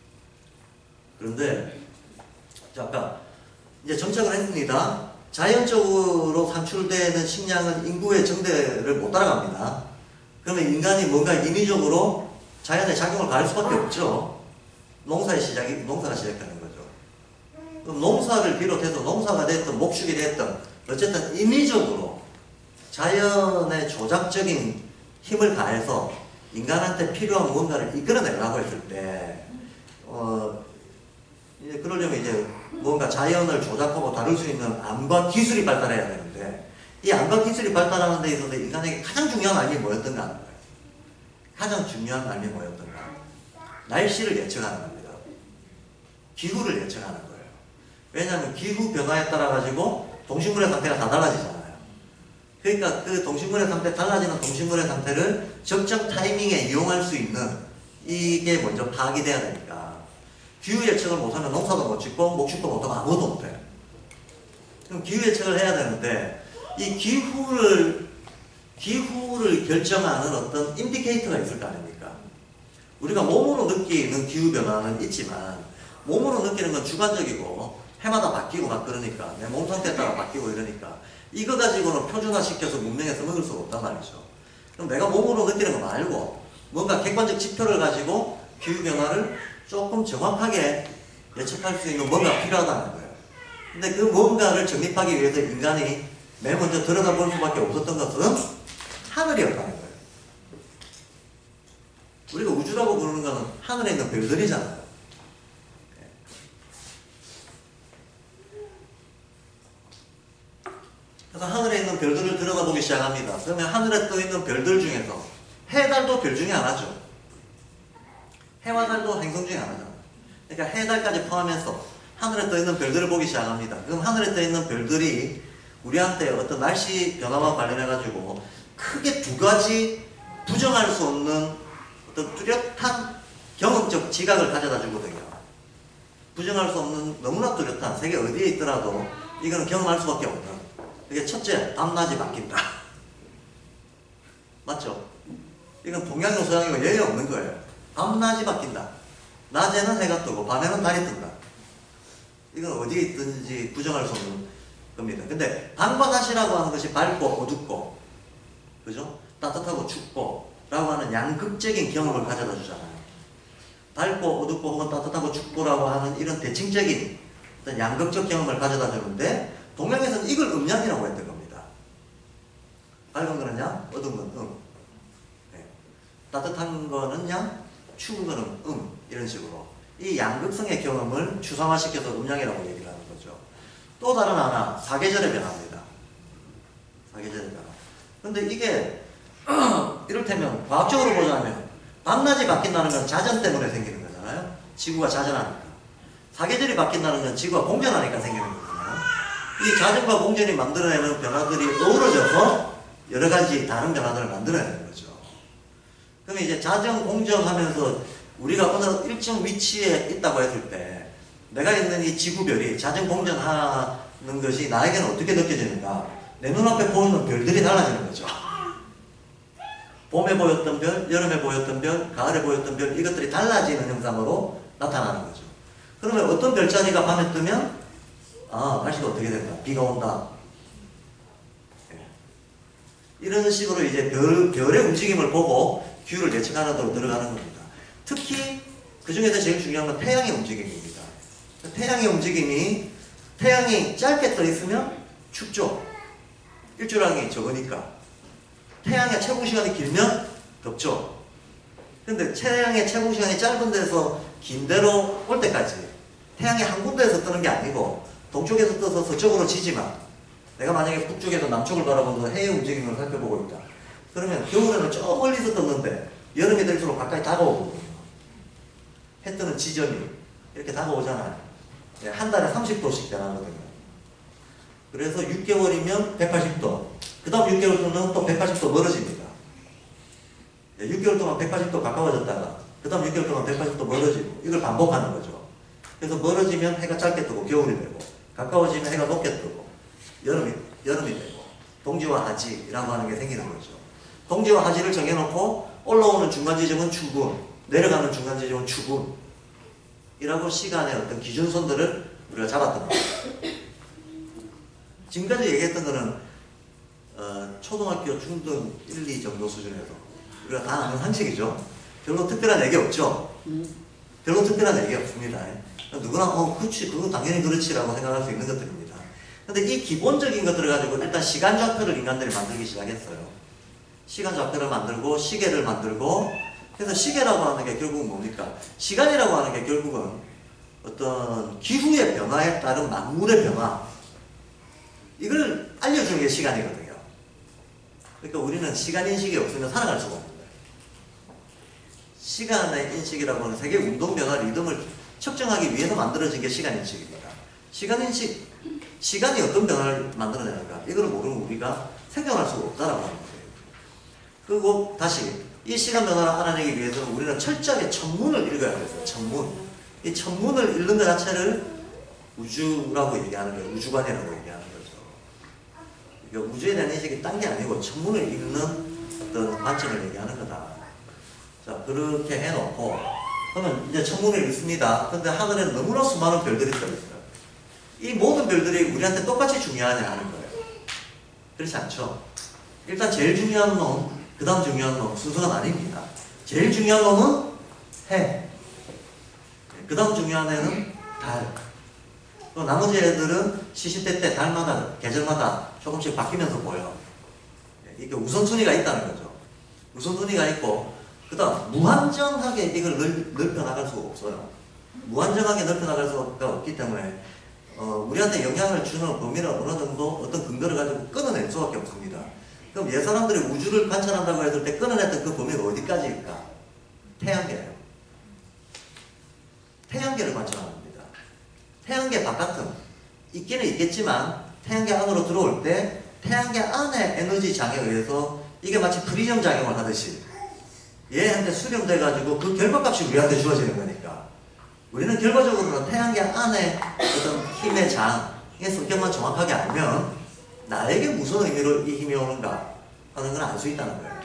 그런데 아까 이제 정착을 했습니다. 자연적으로 산출되는 식량은 인구의 정대를 못 따라갑니다. 그러면 인간이 뭔가 인위적으로 자연의 작용을 가할 수밖에 없죠. 농사의 시작이, 농사가 시작하는 거죠. 그럼 농사를 비롯해서 농사가 됐든 목축이 됐든 어쨌든 인위적으로 자연의 조작적인 힘을 가해서 인간한테 필요한 무언가를 이끌어내려고 했을 때, 어, 이제 그러려면 이제 뭔가 자연을 조작하고 다룰 수 있는 암과 기술이 발달해야 되는데, 이 암과 기술이 발달하는 데 있어서 인간에게 가장 중요한 암이 뭐였던가 하는 거예요. 가장 중요한 암이 뭐였던가. 날씨를 예측하는 겁니다. 기후를 예측하는 거예요. 왜냐하면 기후 변화에 따라 가지고 동식물의 상태가 다 달라지잖아요. 그러니까 그 동식물의 상태, 달라지는 동식물의 상태를 적정 타이밍에 이용할 수 있는 이게 먼저 파악이 돼야 되니까 기후 예측을 못하면 농사도 못 짓고 목축도 못하면 아무것도 못해요. 그럼 기후 예측을 해야 되는데 이 기후를 기후를 결정하는 어떤 인디케이터가 있을 거 아닙니까? 우리가 몸으로 느끼는 기후 변화는 있지만 몸으로 느끼는 건 주관적이고 해마다 바뀌고 막 그러니까 내 몸 상태에 따라 바뀌고 이러니까 이거 가지고는 표준화시켜서 문명에서 먹을 수가 없단 말이죠. 그럼 내가 몸으로 느끼는 거 말고 뭔가 객관적 지표를 가지고 기후 변화를 조금 정확하게 예측할 수 있는 뭔가가 필요하다는 거예요. 근데 그 뭔가를 정립하기 위해서 인간이 맨 먼저 들여다볼 수밖에 없었던 것은 하늘이었다는 거예요. 우리가 우주라고 부르는 것은 하늘에 있는 별들이잖아요. 그래서 하늘에 있는 별들을 들여다보기 시작합니다. 그러면 하늘에 떠 있는 별들 중에서 해, 달도 별 중에 하나죠. 해와 달도 행성 중에 하나잖아요. 그러니까 해, 달까지 포함해서 하늘에 떠 있는 별들을 보기 시작합니다. 그럼 하늘에 떠 있는 별들이 우리한테 어떤 날씨 변화와 관련해가지고 크게 두 가지 부정할 수 없는 어떤 뚜렷한 경험적 지각을 가져다 주거든요. 부정할 수 없는 너무나 뚜렷한 세계 어디에 있더라도 이거는 경험할 수밖에 없는. 그게 첫째, 밤낮이 바뀐다. 맞죠? 이건 동양이고 서양이고 예외 없는 거예요. 밤낮이 바뀐다. 낮에는 해가 뜨고 밤에는 달이 뜬다. 이건 어디에 있든지 부정할 수 없는 겁니다. 근데 밤과 낮이라고 하는 것이 밝고 어둡고, 그죠? 따뜻하고 춥고 라고 하는 양극적인 경험을 가져다 주잖아요. 밝고 어둡고 혹은 따뜻하고 춥고라고 하는 이런 대칭적인 어떤 양극적 경험을 가져다 주는데 동양에서는 이걸 음양이라고 했던 겁니다. 밝은 거는 양, 어두운 건 음. 네. 따뜻한 거는 양, 추운 거는 음. 이런 식으로 이 양극성의 경험을 추상화시켜서 음양이라고 얘기를 하는 거죠. 또 다른 하나, 사계절의 변화입니다. 사계절의 변화. 근데 이게 이를테면 과학적으로 보자면 밤낮이 바뀐다는 건 자전 때문에 생기는 거잖아요. 지구가 자전하니까. 사계절이 바뀐다는 건 지구가 공전하니까 생기는 거잖아요. 이 자전과 공전이 만들어내는 변화들이 어우러져서 여러 가지 다른 변화들을 만들어내는 거죠. 그러면 이제 자전, 공전 하면서 우리가 어느 일정 위치에 있다고 했을 때 내가 있는 이 지구별이 자전, 공전하는 것이 나에게는 어떻게 느껴지는가? 내 눈앞에 보이는 별들이 달라지는 거죠. 봄에 보였던 별, 여름에 보였던 별, 가을에 보였던 별, 이것들이 달라지는 현상으로 나타나는 거죠. 그러면 어떤 별자리가 밤에 뜨면 아, 날씨가 어떻게 된다. 비가 온다. 예. 이런 식으로 이제 별, 별의 움직임을 보고 기후를 예측하는 데로 들어가는 겁니다. 특히 그 중에서 제일 중요한 건 태양의 움직임입니다. 태양의 움직임이 태양이 짧게 떠 있으면 춥죠. 일조량이 적으니까. 태양의 채공 시간이 길면 덥죠. 근데 태양의 채공 시간이 짧은 데서 긴 데로 올 때까지 태양이 한 군데에서 뜨는 게 아니고 동쪽에서 떠서 서쪽으로 지지만 내가 만약에 북쪽에서 남쪽을 바라보면서 해의 움직임을 살펴보고 있다. 그러면 겨울에는 저 멀리서 떴는데 여름이 될수록 가까이 다가오거든요. 해 뜨는 지점이 이렇게 다가오잖아요. 한 달에 삼십 도씩 변하거든요. 그래서 육 개월이면 백팔십 도, 그 다음 육 개월 동안 또 백팔십 도 멀어집니다. 육 개월 동안 백팔십 도 가까워졌다가 그 다음 육 개월 동안 백팔십 도 멀어지고 이걸 반복하는 거죠. 그래서 멀어지면 해가 짧게 뜨고 겨울이 되고 가까워지면 해가 높게 뜨고 여름이, 여름이 되고 동지와 하지라고 하는 게 생기는 거죠. 동지와 하지를 정해놓고 올라오는 중간 지점은 추군, 내려가는 중간 지점은 추군 이라고 시간의 어떤 기준선들을 우리가 잡았던 거예요. 지금까지 얘기했던 거는 어, 초등학교 중등 일, 이 정도 수준에서 우리가 다 아는 상식이죠. 별로 특별한 얘기 없죠. 별로 특별한 얘기 없습니다. 누구나 어 그렇지 그건 당연히 그렇지라고 생각할 수 있는 것들입니다. 근데 이 기본적인 것들을 가지고 일단 시간 좌표를 인간들이 만들기 시작했어요. 시간 좌표를 만들고 시계를 만들고 그래서 시계라고 하는 게 결국은 뭡니까? 시간이라고 하는 게 결국은 어떤 기후의 변화에 따른 만물의 변화 이걸 알려주는 게 시간이거든요. 그러니까 우리는 시간 인식이 없으면 살아갈 수가 없는 거예요. 시간의 인식이라고 하는 세계 운동 변화 리듬을 측정하기 위해서 만들어진 게 시간 인식입니다. 시간 인식, 시간이 어떤 변화를 만들어내는가 이걸 모르면 우리가 생존할 수가 없다라고 하는 거예요. 그리고 다시 이 시간 변화를 알아내기 위해서는 우리는 철저하게 천문을 읽어야 돼요. 천문. 이 천문을 읽는 것 자체를 우주라고 얘기하는 거예요. 우주관이라고 얘기하는 거죠. 그러니까 우주에 대한 인식이 딴 게 아니고 천문을 읽는 어떤 관점을 얘기하는 거다. 자, 그렇게 해놓고 그러면 이제 천문을 읽습니다. 근데 하늘에는 너무나 수많은 별들이 떠있어요. 이 모든 별들이 우리한테 똑같이 중요하냐 하는 거예요. 그렇지 않죠. 일단 제일 중요한 놈, 그 다음 중요한 놈 순서가 아닙니다. 제일 중요한 놈은 해. 그 다음 중요한 애는 달. 또 나머지 애들은 시시때때 달마다 계절마다 조금씩 바뀌면서 보여. 이게 우선순위가 있다는 거죠. 우선순위가 있고 그 다음 무한정하게 이걸 넓, 넓혀 나갈 수가 없어요. 무한정하게 넓혀 나갈 수가 없기 때문에 어, 우리한테 영향을 주는 범위를 어느 정도 어떤 근거를 가지고 끊어낼 수밖에 없습니다. 그럼 옛 사람들이 우주를 관찰한다고 했을 때 끊어냈던 그 범위가 어디까지일까? 태양계예요. 태양계를 관찰하는 겁니다. 태양계 바깥은 있기는 있겠지만 태양계 안으로 들어올 때 태양계 안의 에너지 장에 의해서 이게 마치 프리즘 작용을 하듯이 얘한테 수렴돼가지고 그 결과값이 우리한테 주어지는 거니까 우리는 결과적으로는 태양계 안에 어떤 힘의 장의 성격만 정확하게 알면 나에게 무슨 의미로 이 힘이 오는가 하는 걸 알 수 있다는 거예요.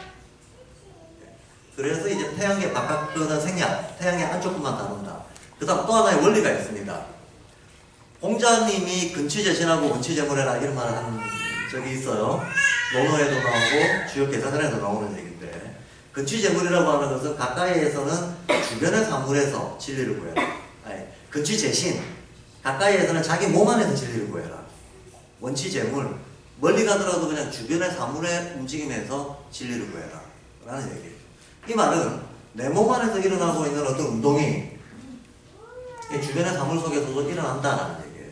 그래서 이제 태양계 바깥은 생략, 태양계 안쪽만 다룬다. 그 다음 또 하나의 원리가 있습니다. 공자님이 근취재신하고 원취재물해라 이런 말을 한 적이 있어요. 논어에도 나오고 주요 계사전에도 나오는 얘기인데 근취재물이라고 하는 것은 가까이에서는 주변의 사물에서 진리를 구해라. 아니, 근취재신, 가까이에서는 자기 몸 안에서 진리를 구해라. 원취재물, 멀리 가더라도 그냥 주변의 사물의 움직임에서 진리를 구해라 라는 얘기예요. 이 말은 내 몸 안에서 일어나고 있는 어떤 운동이 주변의 사물 속에서도 일어난다라는 얘기예요.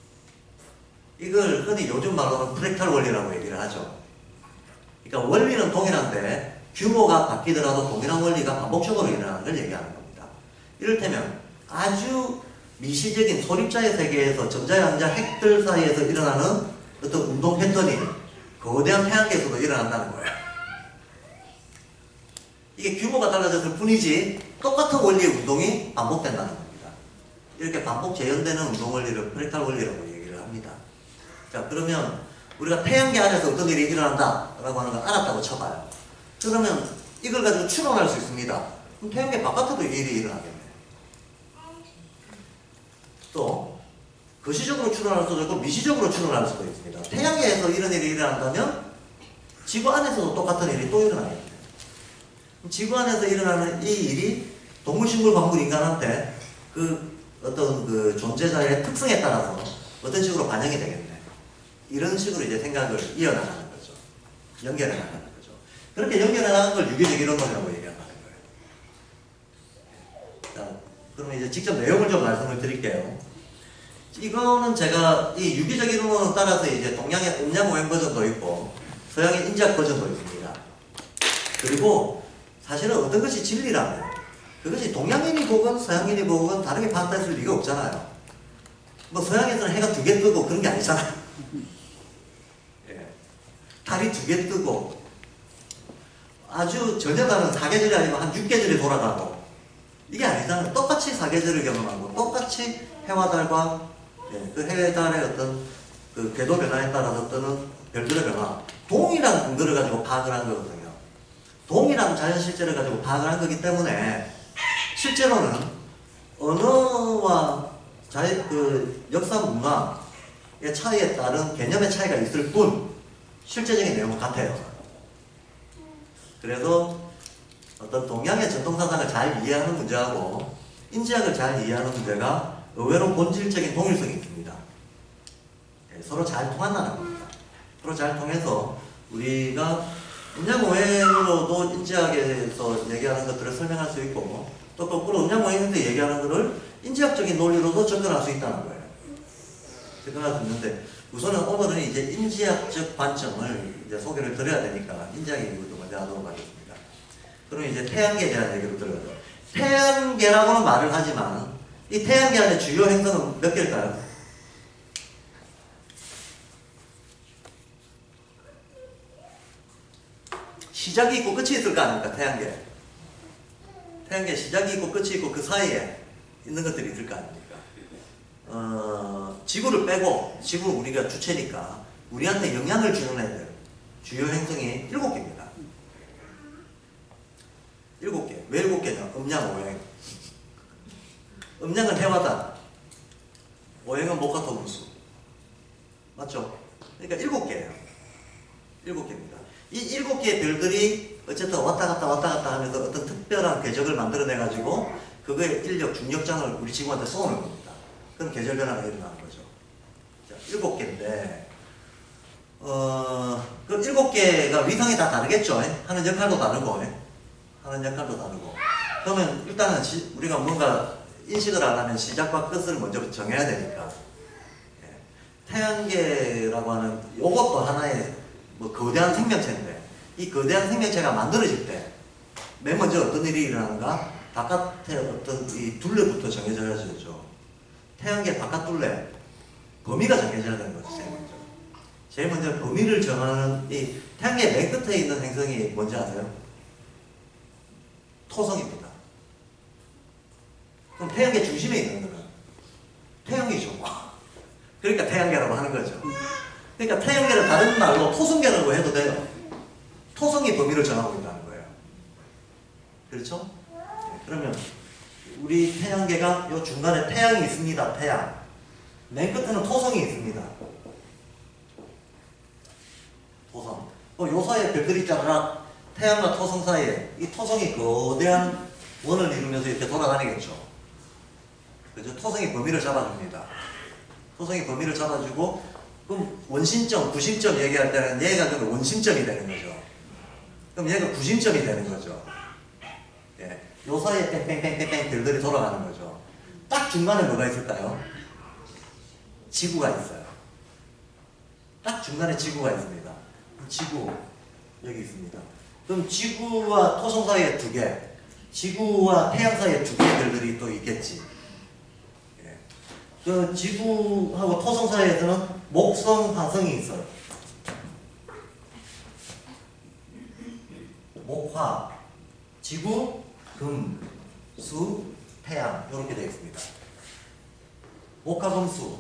이걸 흔히 요즘 말로는 프랙탈 원리라고 얘기를 하죠. 그러니까 원리는 동일한데 규모가 바뀌더라도 동일한 원리가 반복적으로 일어나는 걸 얘기하는 겁니다. 이를테면 아주 미시적인 소립자의 세계에서 전자, 양자, 핵들 사이에서 일어나는 어떤 운동 패턴이 거대한 태양계에서도 일어난다는 거예요. 이게 규모가 달라졌을 뿐이지 똑같은 원리의 운동이 반복된다는 겁니다. 이렇게 반복 재현되는 운동 원리를 프랙탈 원리라고 얘기를 합니다. 자, 그러면 우리가 태양계 안에서 어떤 일이 일어난다 라고 하는 걸 알았다고 쳐봐요. 그러면 이걸 가지고 추론할 수 있습니다. 그럼 태양계 바깥에도 이 일이 일어나겠네. 또 거시적으로 추론할 수도 있고 미시적으로 추론할 수도 있습니다. 태양계에서 이런 일이 일어난다면 지구 안에서도 똑같은 일이 또 일어나겠네. 지구 안에서 일어나는 이 일이 동물, 식물, 광물, 인간한테 그 어떤 그 존재자의 특성에 따라서 어떤 식으로 반영이 되겠네. 이런 식으로 이제 생각을 이어나가는 거죠. 연결해 나가는 거죠. 그렇게 연결해 나가는 걸 유기적 이론론이라고 얘기하는 거예요. 자, 그러면 이제 직접 내용을 좀 말씀을 드릴게요. 이거는 제가 이 유기적 이론론을 따라서 이제 동양의 음양오행 버전도 있고 서양의 인지학 버전도 있습니다. 그리고 사실은 어떤 것이 진리라면 그것이 동양인이 보건 서양인이 보건 다르게 판단했을 리가 없잖아요. 뭐 서양에서는 해가 두 개 뜨고 그런 게 아니잖아요. 예. 달이 두 개 뜨고 아주 전혀 다른 사계절이 아니면 한 육 계절이 돌아가고 이게 아니잖아요. 똑같이 사계절을 경험하고 똑같이 해와 달과 예, 그 해의 달의 어떤 그 궤도 변화에 따라서 뜨는 별들의 변화 동일한 근거를 가지고 파악을 한 거거든요. 동일한 자연 실제를 가지고 파악을 한 거기 때문에 실제로는 언어와 자연, 그 역사 문화의 차이에 따른 개념의 차이가 있을 뿐 실제적인 내용은 같아요. 그래서 어떤 동양의 전통사상을 잘 이해하는 문제하고 인지학을 잘 이해하는 문제가 의외로 본질적인 동일성이 있습니다. 예, 서로 잘 통한다는 겁니다. 서로 잘 통해서 우리가 음양오행으로도 인지학에서 얘기하는 것들을 설명할 수 있고 또 거꾸로 음양오행에서 얘기하는 것을 인지학적인 논리로도 접근할 수 있다는 거예요. 접근할 수 있는데 우선은 오늘은 이제 인지학적 관점을 이제 소개를 드려야 되니까 인지학 얘기부터 먼저 하도록 하겠습니다. 그럼 이제 태양계에 대한 얘기를 들어요. 태양계라고는 말을 하지만 이 태양계 안에 주요 행성은 몇 개일까요? 시작이 있고 끝이 있을 거 아닙니까? 태양계. 태양계 시작이 있고 끝이 있고 그 사이에 있는 것들이 있을 거 아닙니까? 어, 지구를 빼고 지구는 우리가 주체니까 우리한테 영향을 주는 애들 주요 행성이 일곱 개입니다. 일곱 개. 왜 일곱 개냐? 음양, 오행. 음양은 해와다. 오행은 목화토금수. 맞죠? 그러니까 일곱 개예요. 일곱 개입니다. 이 일곱 개의 별들이 어쨌든 왔다 갔다 왔다 갔다 하면서 어떤 특별한 궤적을 만들어내가지고 그거의 인력, 중력장을 우리 지구한테 쏘는 겁니다. 그럼 계절 변화가 일어나는 거죠. 자, 일곱 개인데, 어, 그 일곱 개가 위상이 다 다르겠죠? 하는 역할도 다르고, 하는 역할도 다르고. 그러면 일단은 시, 우리가 뭔가 인식을 안 하면 시작과 끝을 먼저 정해야 되니까. 태양계라고 하는 이것도 하나의 뭐 거대한 생명체인데 이 거대한 생명체가 만들어질 때 맨 먼저 어떤 일이 일어나는가? 바깥에 어떤 이 둘레부터 정해져야죠. 태양계 바깥 둘레 범위가 정해져야 되는 거죠. 제일 먼저. 제일 먼저 범위를 정하는 이 태양계 맨 끝에 있는 행성이 뭔지 아세요? 토성입니다. 그럼 태양계 중심에 있는 거는 태양이죠. 그러니까 태양계라고 하는 거죠. 그러니까 태양계를 다른 말로 토성계라고 해도 돼요. 토성이 범위를 정하고 있다는 거예요. 그렇죠? 네, 그러면 우리 태양계가 이 중간에 태양이 있습니다. 태양. 맨 끝에는 토성이 있습니다. 토성. 어, 요 사이에 별들이 있잖아. 태양과 토성 사이에 이 토성이 거대한 원을 이루면서 이렇게 돌아다니겠죠. 그죠? 토성이 범위를 잡아줍니다. 토성이 범위를 잡아주고 그럼 원심점, 구심점 얘기할 때는 얘가 그럼 원심점이 되는 거죠. 그럼 얘가 구심점이 되는 거죠. 예. 요 사이에 뺑뺑뺑뺑뺑 별들이 돌아가는 거죠. 딱 중간에 뭐가 있을까요? 지구가 있어요. 딱 중간에 지구가 있습니다. 지구 여기 있습니다. 그럼 지구와 토성 사이에 두 개, 지구와 태양 사이에 두 개의 별들이 또 있겠지. 예. 그 지구하고 토성 사이에서는 목성, 화성이 있어요. 목화, 지구, 금, 수, 태양 이렇게 되어 있습니다. 목화금수,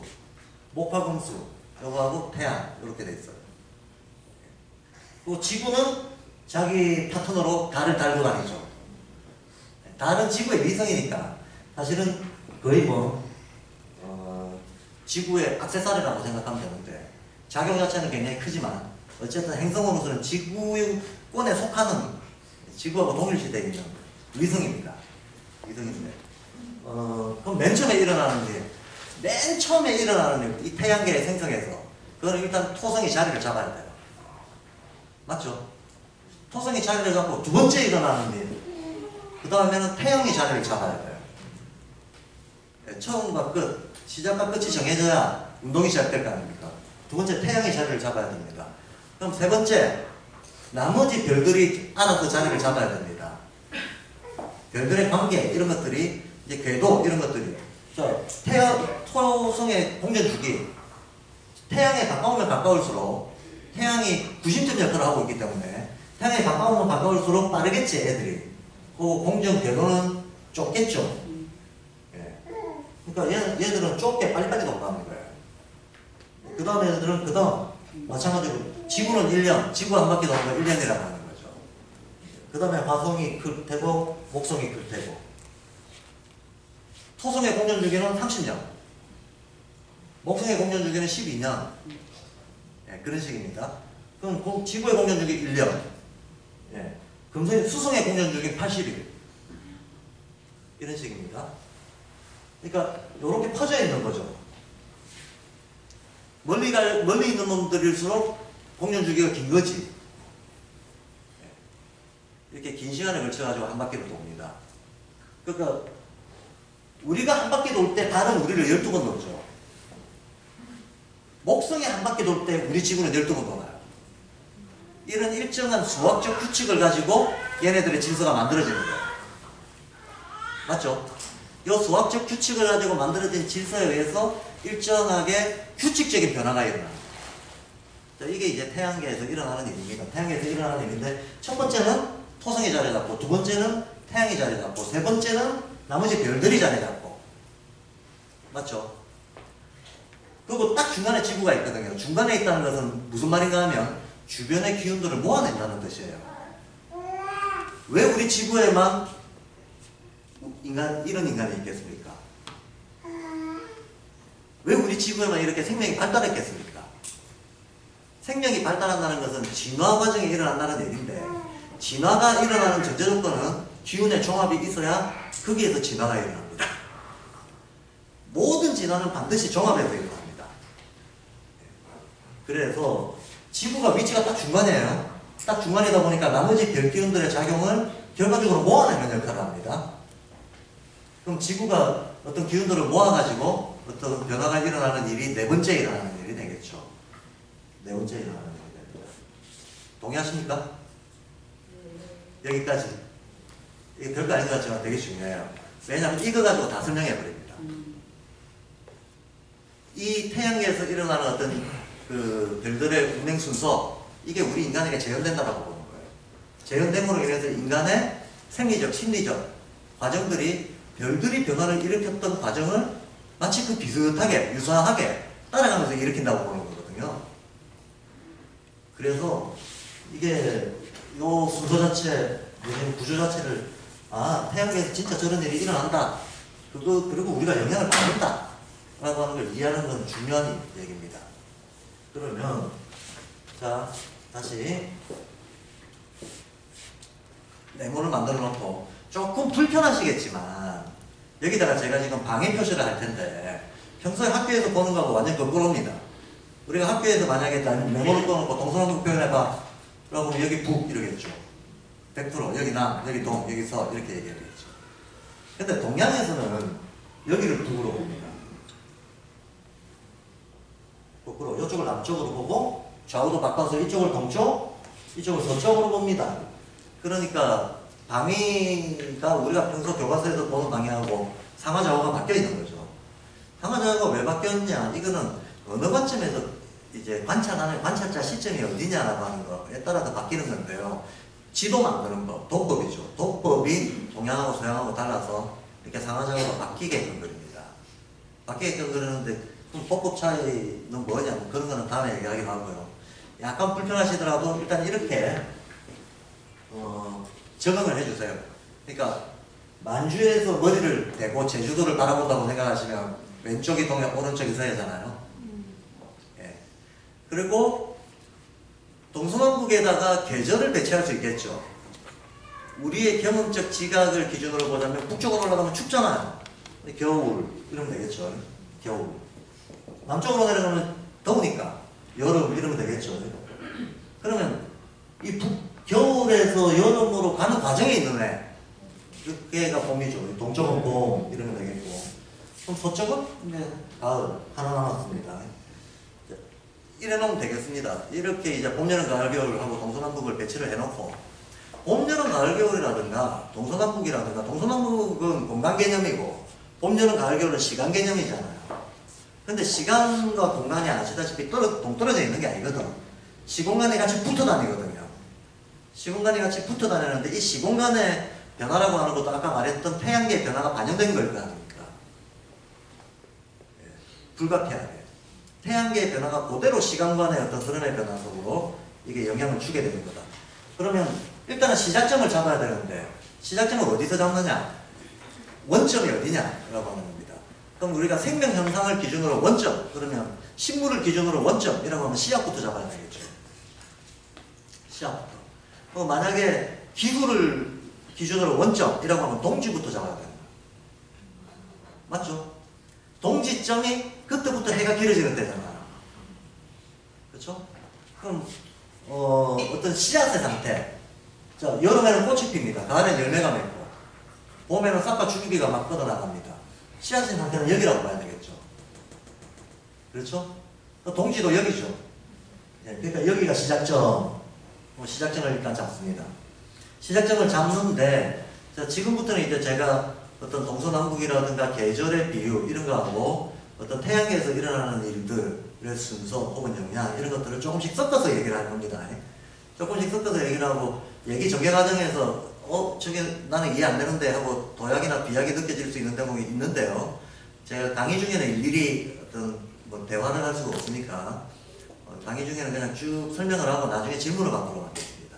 목화금수, 요거하고 태양 이렇게 되어 있어요. 또 지구는 자기 파트너로 달을 달고 다니죠. 달은 지구의 위성이니까 사실은 거의 뭐 어, 지구의 액세서리라고 생각하면 되는데 작용 자체는 굉장히 크지만 어쨌든 행성으로서는 지구권에 속하는 지구하고 동일시대에 있는 위성입니다. 위성인데 어, 그럼 맨 처음에 일어나는 게 맨 처음에 일어나는 이 태양계의 생성에서 그거는 일단 토성이 자리를 잡아야 돼요. 맞죠? 토성이 자리를 잡고 두 번째 일어나는 일, 그 다음에는 태양이 자리를 잡아야 돼요. 네, 처음과 끝, 시작과 끝이 정해져야 운동이 시작될 거 아닙니까? 두 번째 태양이 자리를 잡아야 됩니다. 그럼 세 번째, 나머지 별들이 알아서 자리를 잡아야 됩니다. 별들의 관계, 이런 것들이, 이제 궤도, 이런 것들이. 자, 태양, 토성의 공전주기, 태양에 가까우면 가까울수록 태양이 구심점 역할을 하고 있기 때문에 태양에 가까우면 가까울수록 빠르겠지, 애들이. 그 공전 궤도는 좁겠죠. 예. 그러니까 얘, 얘들은 좁게 빨리빨리 돌아가는 거예요. 그 다음 애들은 그 다음 마찬가지로 지구는 일 년, 지구 한 바퀴 도는 거 일 년이라고 하는 거죠. 그 다음에 화성이 클 테고 목성이 클 테고 토성의 공전 주기는 삼십 년, 목성의 공전 주기는 십이 년. 예, 그런 식입니다. 그럼 지구의 공전 주기 일 년, 예. 금성의 수성의 공전 주기 팔십 일. 이런 식입니다. 그러니까 이렇게 퍼져 있는 거죠. 멀리 갈, 멀리 있는 놈들일수록 공전 주기가 긴 거지. 이렇게 긴 시간에 걸쳐가지고 한 바퀴를 돕니다. 그러니까 우리가 한 바퀴 돌 때 달은 우리를 열두 번 돌죠. 목성이 한 바퀴 돌 때 우리 지구는 열두 번 돌아요. 이런 일정한 수학적 규칙을 가지고 얘네들의 질서가 만들어지는 거예요. 맞죠? 이 수학적 규칙을 가지고 만들어진 질서에 의해서 일정하게 규칙적인 변화가 일어납니다. 자, 이게 이제 태양계에서 일어나는 일입니다. 태양계에서 일어나는 일인데 첫 번째는 토성이 자리 잡고 두 번째는 태양이 자리 잡고 세 번째는 나머지 별들이 자리 잡고 맞죠? 그리고 딱 중간에 지구가 있거든요. 중간에 있다는 것은 무슨 말인가 하면 주변의 기운들을 모아낸다는 뜻이에요. 왜 우리 지구에만 인간, 이런 인간이 있겠습니까? 왜 우리 지구에만 이렇게 생명이 발달했겠습니까? 생명이 발달한다는 것은 진화 과정에 일어난다는 얘기인데 진화가 일어나는 전제 조건은 기운의 종합이 있어야 거기에서 진화가 일어납니다. 모든 진화는 반드시 종합에서 일어납니다. 그래서 지구가 위치가 딱 중간이에요. 딱 중간이다 보니까 나머지 별 기운들의 작용을 결과적으로 모아내는 역할을 합니다. 그럼 지구가 어떤 기운들을 모아가지고 어떤 변화가 일어나는 일이 네 번째 일어나는 일이 되겠죠. 네 번째 일어나는 일이 됩니다. 동의하십니까? 여기까지. 이게 별거 아닌 것 같지만 되게 중요해요. 왜냐하면 이거 가지고 다 설명해 버립니다. 이 태양계에서 일어나는 어떤 그 별들의 운행 순서, 이게 우리 인간에게 재현된다고 보는 거예요. 재현됨으로 인해서 인간의 생리적, 심리적 과정들이 별들이 변화를 일으켰던 과정을 마치 그 비슷하게, 유사하게 따라가면서 일으킨다고 보는 거거든요. 그래서 이게 요 순서 자체, 요즘 구조 자체를 아, 태양계에서 진짜 저런 일이 일어난다. 그거, 그리고 우리가 영향을 받는다. 라고 하는 걸 이해하는 건 중요한 얘기입니다. 그러면, 자, 다시 네모를 만들어 놓고 조금 불편하시겠지만 여기다가 제가 지금 방해 표시를 할 텐데 평소에 학교에서 보는 거하고 완전 거꾸로입니다. 우리가 학교에서 만약에 네모를 떠놓고 동서남북 표현해봐. 그러면 여기 북 이러겠죠. 백 퍼센트 여기 남, 여기 동, 여기 서 이렇게 얘기하겠죠. 근데 동양에서는 여기를 북으로 봅니다. 거꾸로 이쪽을 남쪽으로 보고 좌우도 바꿔서 이쪽을 동쪽, 이쪽을 서쪽으로 봅니다. 그러니까 방위가 우리가 평소 교과서에서 보는 방향하고 상하좌우가 바뀌어 있는 거죠. 상하좌우가 왜 바뀌었냐? 이거는 어느 관점에서 이제 관찰하는 관찰자 시점이 어디냐라고 하는 거에 따라서 바뀌는 건데요. 지도 만드는 법, 도법이죠. 도법이 동양하고 서양하고 달라서 이렇게 상하좌우가 바뀌게끔 그립니다. 바뀌게끔 그러는데 그럼 도법 차이는 뭐냐? 그런 거는 다음에 얘기하기로 하고요. 약간 불편하시더라도 일단 이렇게 어, 적응을 해주세요. 그러니까 만주에서 머리를 대고 제주도를 바라본다고 생각하시면 왼쪽이 동해, 오른쪽이 서해잖아요. 예. 그리고 동서남북에다가 계절을 배치할 수 있겠죠. 우리의 경험적 지각을 기준으로 보자면 북쪽으로 올라가면 춥잖아요. 겨울 이러면 되겠죠. 겨울. 남쪽으로 내려가면 더우니까 여름 이러면 되겠죠. 그러면 이 북, 겨울에서 여름으로 가는 과정에 있는 애, 그게가 봄이죠. 동쪽은 봄 이러면 되겠고, 그럼 서쪽은 네, 가을 하나 남았습니다. 이래 놓으면 되겠습니다. 이렇게 이제 봄, 여름, 가을, 겨울 하고 동서남북을 배치를 해놓고, 봄, 여름, 가을, 겨울이라든가 동서남북이라든가, 동서남북은 공간 개념이고 봄, 여름, 가을, 겨울은 시간 개념이잖아요. 근데 시간과 공간이 아시다시피 떨어, 동떨어져 있는 게 아니거든. 시공간이 같이 붙어 다니거든요. 시공간이 같이 붙어 다니는데 이 시공간의 변화라고 하는 것도 아까 말했던 태양계의 변화가 반영된 걸 거 아닙니까? 예, 불가피하게. 태양계의 변화가 그대로 시간관의 어떤 흐름의 변화 속으로 이게 영향을 주게 되는 거다. 그러면 일단은 시작점을 잡아야 되는데 시작점을 어디서 잡느냐? 원점이 어디냐라고 하는 겁니다. 그럼 우리가 생명 현상을 기준으로 원점, 그러면 식물을 기준으로 원점이라고 하면 씨앗부터 잡아야 되겠죠. 씨앗부터. 어, 만약에 기후를 기준으로 원점이라고 하면 동지부터 잡아야 돼요. 맞죠? 동지점이 그때부터 해가 길어지는 때잖아요. 그렇죠? 그럼 어, 어떤 씨앗의 상태. 자, 여름에는 꽃이 핍니다. 가을에는 열매가 맺고 봄에는 싹과 줄기가 막 뻗어나갑니다. 씨앗의 상태는 여기라고 봐야 되겠죠. 그렇죠? 동지도 여기죠. 네, 그러니까 여기가 시작점. 뭐 시작점을 일단 잡습니다. 시작점을 잡는데, 자, 지금부터는 이제 제가 어떤 동서남북이라든가 계절의 비유 이런 거하고 어떤 태양계에서 일어나는 일들의 순서 혹은 영향 이런 것들을 조금씩 섞어서 얘기를 하는 겁니다. 조금씩 섞어서 얘기를 하고 얘기 전개 과정에서 어 저게 나는 이해 안 되는데 하고 도약이나 비약이 느껴질 수 있는 대목이 있는데요. 제가 강의 중에는 일일이 어떤 뭐 대화를 할 수가 없으니까 어, 강의 중에는 그냥 쭉 설명을 하고 나중에 질문을 받도록 하겠습니다.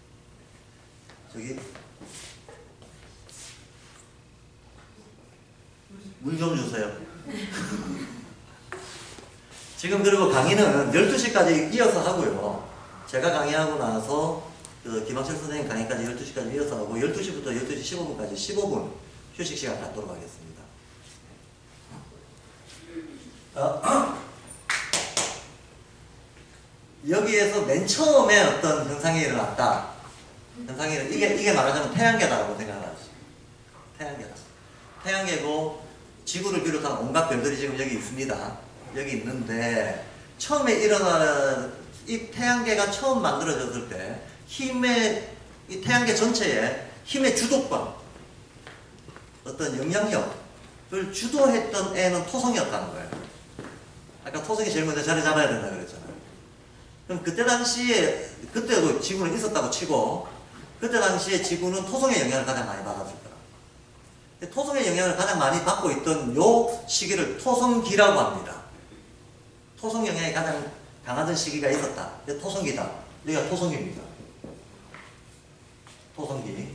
저기 물 좀 주세요. 지금 그리고 강의는 열두 시까지 이어서 하고요. 제가 강의하고 나서 그 김학철 선생님 강의까지 열두 시까지 이어서 하고 열두 시부터 열두 시 십오 분까지 십오 분 휴식 시간 갖도록 하겠습니다. 어, 여기에서 맨 처음에 어떤 현상이 일어났다. 현상이 일어났다. 이게, 이게 말하자면 태양계다라고 생각하시죠. 태양계다. 태양계고 지구를 비롯한 온갖 별들이 지금 여기 있습니다. 여기 있는데 처음에 일어나는 이 태양계가 처음 만들어졌을 때 힘의 이 태양계 전체에 힘의 주도권 어떤 영향력을 주도했던 애는 토성이었다는 거예요. 아까 토성이 제일 먼저 자리 잡아야 된다 그랬잖아요. 그럼 그때 당시에 그때도 지구는 있었다고 치고 그때 당시에 지구는 토성의 영향을 가장 많이 받았을 거예요. 토성의 영향을 가장 많이 받고 있던 요 시기를 토성기라고 합니다. 토성 영향이 가장 강하던 시기가 있었다. 토성기다. 여기가 토성기입니다. 토성기.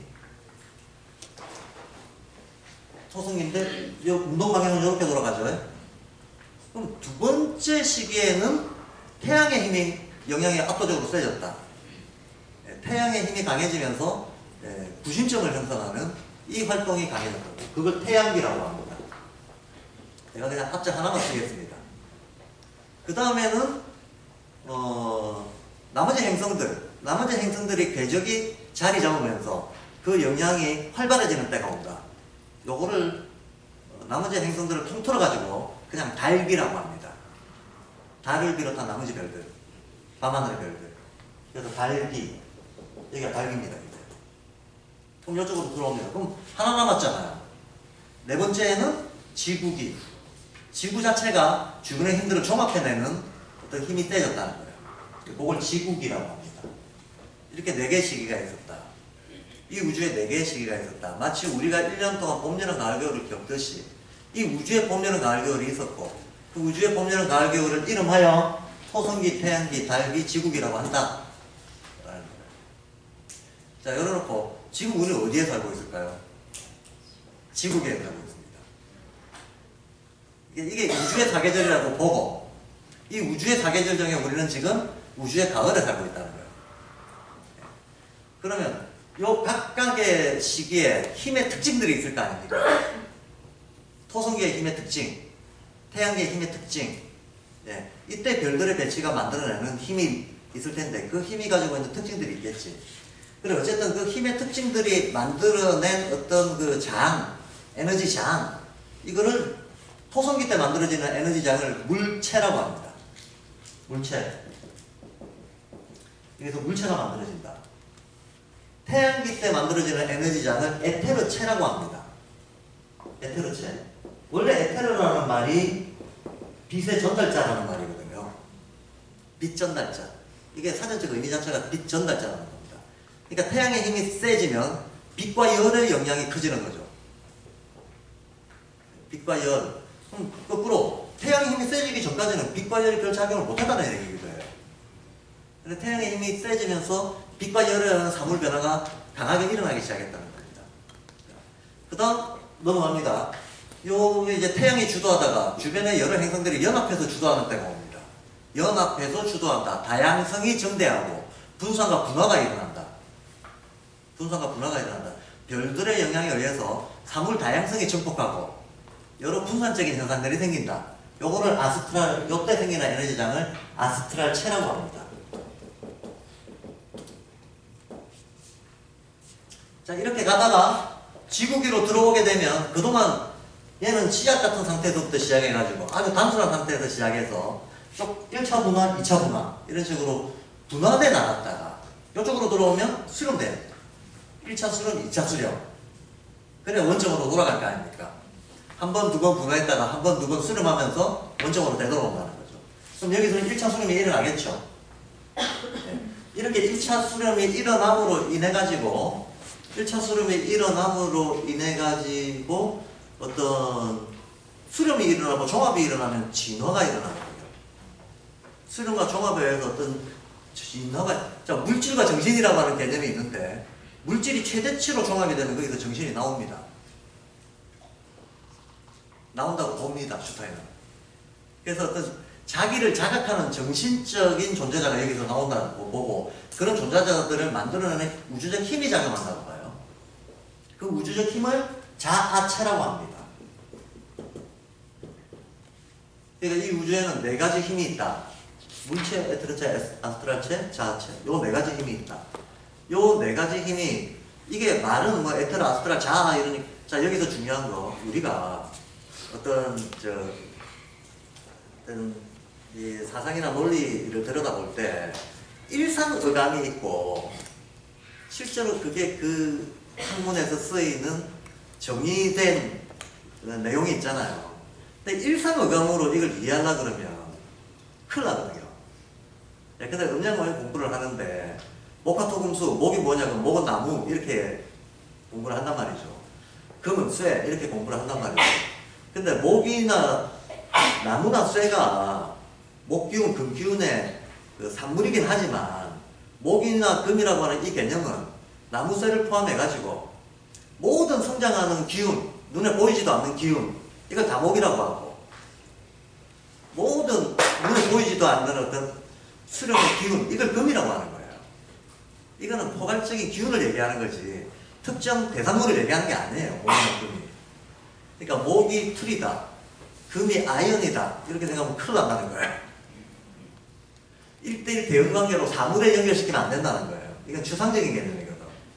토성기인데 요 운동 방향은 이렇게 돌아가죠. 그럼 두 번째 시기에는 태양의 힘이 영향이 압도적으로 세졌다. 태양의 힘이 강해지면서 구심점을 형성하는 이 활동이 강해졌다고. 그걸 태양기라고 합니다. 제가 그냥 합작 하나만 쓰겠습니다. 그 다음에는 어, 나머지 행성들, 나머지 행성들이 궤적이 자리 잡으면서 그 영향이 활발해지는 때가 온다. 요거를 어, 나머지 행성들을 통틀어 가지고 그냥 달기라고 합니다. 달을 비롯한 나머지 별들, 밤하늘의 별들. 그래서 달기, 여기가 달기입니다. 이제. 그럼 이쪽으로 들어옵니다. 그럼 하나 남았잖아요. 네 번째는 지구기. 지구 자체가 주변의 힘들을 종합해내는 어떤 힘이 세졌다는 거예요. 그걸 지구기라고 합니다. 이렇게 네 개의 시기가 있었다. 이 우주에 네 개의 시기가 있었다. 마치 우리가 일 년 동안 봄, 여름, 가을, 겨울을 겪듯이 이 우주에 봄, 여름, 가을, 겨울이 있었고 그 우주의 봄, 여름, 가을, 겨울을 이름하여 토성기, 태양기, 달기, 지구기라고 한다. 자, 열어놓고 지금 우리는 어디에 살고 있을까요? 지구계에 살고 있습니다. 이게, 이게 우주의 사계절이라고 보고 이 우주의 사계절 중에 우리는 지금 우주의 가을에 살고 있다는 거예요. 그러면 요 각각의 시기에 힘의 특징들이 있을 거 아닙니까? 토성계의 힘의 특징, 태양계의 힘의 특징, 예, 이때 별들의 배치가 만들어내는 힘이 있을 텐데 그 힘이 가지고 있는 특징들이 있겠지. 그리고 어쨌든 그 힘의 특징들이 만들어낸 어떤 그 장, 에너지 장, 이거를 토성기 때 만들어지는 에너지 장을 물체라고 합니다. 물체. 여기서 물체가 만들어진다. 태양기 때 만들어지는 에너지 장을 에테르체라고 합니다. 에테르체. 원래 에테르라는 말이 빛의 전달자라는 말이거든요. 빛 전달자. 이게 사전적 의미 자체가 빛 전달자라는 겁니다. 그러니까 태양의 힘이 세지면 빛과 열의 영향이 커지는 거죠. 빛과 열. 그럼 거꾸로 태양의 힘이 세지기 전까지는 빛과 열이 별 작용을 못한다는 얘기기도 해요. 근데 태양의 힘이 세지면서 빛과 열에 의한 사물 변화가 강하게 일어나기 시작했다는 겁니다. 그 다음 넘어갑니다. 요 이제 태양이 주도하다가 주변의 여러 행성들이 연합해서 주도하는 때가 옵니다. 연합해서 주도한다. 다양성이 증대하고 분산과 분화가 일어난다. 분산과 분화가 일어난다. 별들의 영향에 의해서 사물 다양성이 증폭하고 여러 분산적인 현상들이 생긴다. 요거를 아스트랄, 요때 생기는 에너지장을 아스트랄체라고 합니다. 자, 이렇게 가다가 지구기로 들어오게 되면 그동안 얘는 치약 같은 상태에서부터 시작해가지고 아주 단순한 상태에서 시작해서 쭉 일 차 분화, 이 차 분화 이런 식으로 분화돼 나갔다가 이쪽으로 들어오면 수렴돼. 일 차 수렴, 이 차 수렴. 그래 원점으로 돌아갈 거 아닙니까? 한 번, 두 번 분화했다가 한 번, 두 번 수렴하면서 원점으로 되돌아온다는 거죠. 그럼 여기서는 일 차 수렴이 일어나겠죠. 이렇게 일 차 수렴이 일어남으로 인해가지고 일 차 수렴이 일어남으로 인해가지고 어떤 수렴이 일어나고 종합이 일어나면 진화가 일어나는 거예요. 수렴과 종합에 의해서 어떤 진화가, 자, 물질과 정신이라고 하는 개념이 있는데 물질이 최대치로 종합이 되면 거기서 정신이 나옵니다. 나온다고 봅니다, 슈타인은. 그래서 어떤 자기를 자각하는 정신적인 존재자가 여기서 나온다고 보고 그런 존재자들을 만들어내는 우주적 힘이 작용한다고 봐요. 그 우주적 힘을 자아체라고 합니다. 그러니까 이 우주에는 네 가지 힘이 있다. 물체, 에테르체, 아스트랄체, 자아체. 요 네 가지 힘이 있다. 요 네 가지 힘이 이게 말은 뭐 에테르, 아스트랄, 자아 이러니 자 여기서 중요한 거 우리가 어떤 저 어떤 이 사상이나 논리를 들여다볼 때 일상의감이 있고 실제로 그게 그 학문에서 쓰이는 정의된 내용이 있잖아요. 근데 일상의감으로 이걸 이해하려고 그러면 큰일 나거든요. 근데 음양원이 공부를 하는데 목화토금수, 목이 뭐냐면 목은 나무 이렇게 공부를 한단 말이죠. 금은 쇠 이렇게 공부를 한단 말이죠. 근데 목이나 나무나 쇠가 목기운, 금기운의 그 산물이긴 하지만 목이나 금이라고 하는 이 개념은 나무, 쇠를 포함해가지고 모든 성장하는 기운, 눈에 보이지도 않는 기운 이걸 다 목이라고 하고 모든 눈에 보이지도 않는 어떤 수령의 기운 이걸 금이라고 하는 거예요. 이거는 포괄적인 기운을 얘기하는 거지 특정 대상물을 얘기하는 게 아니에요. 목이나 금이. 그러니까 목이 풀이다. 금이 아연이다. 이렇게 생각하면 큰일 난다는 거예요. 일 대일 대응관계로 사물에 연결시키면 안 된다는 거예요. 이건 추상적인 개념이거든.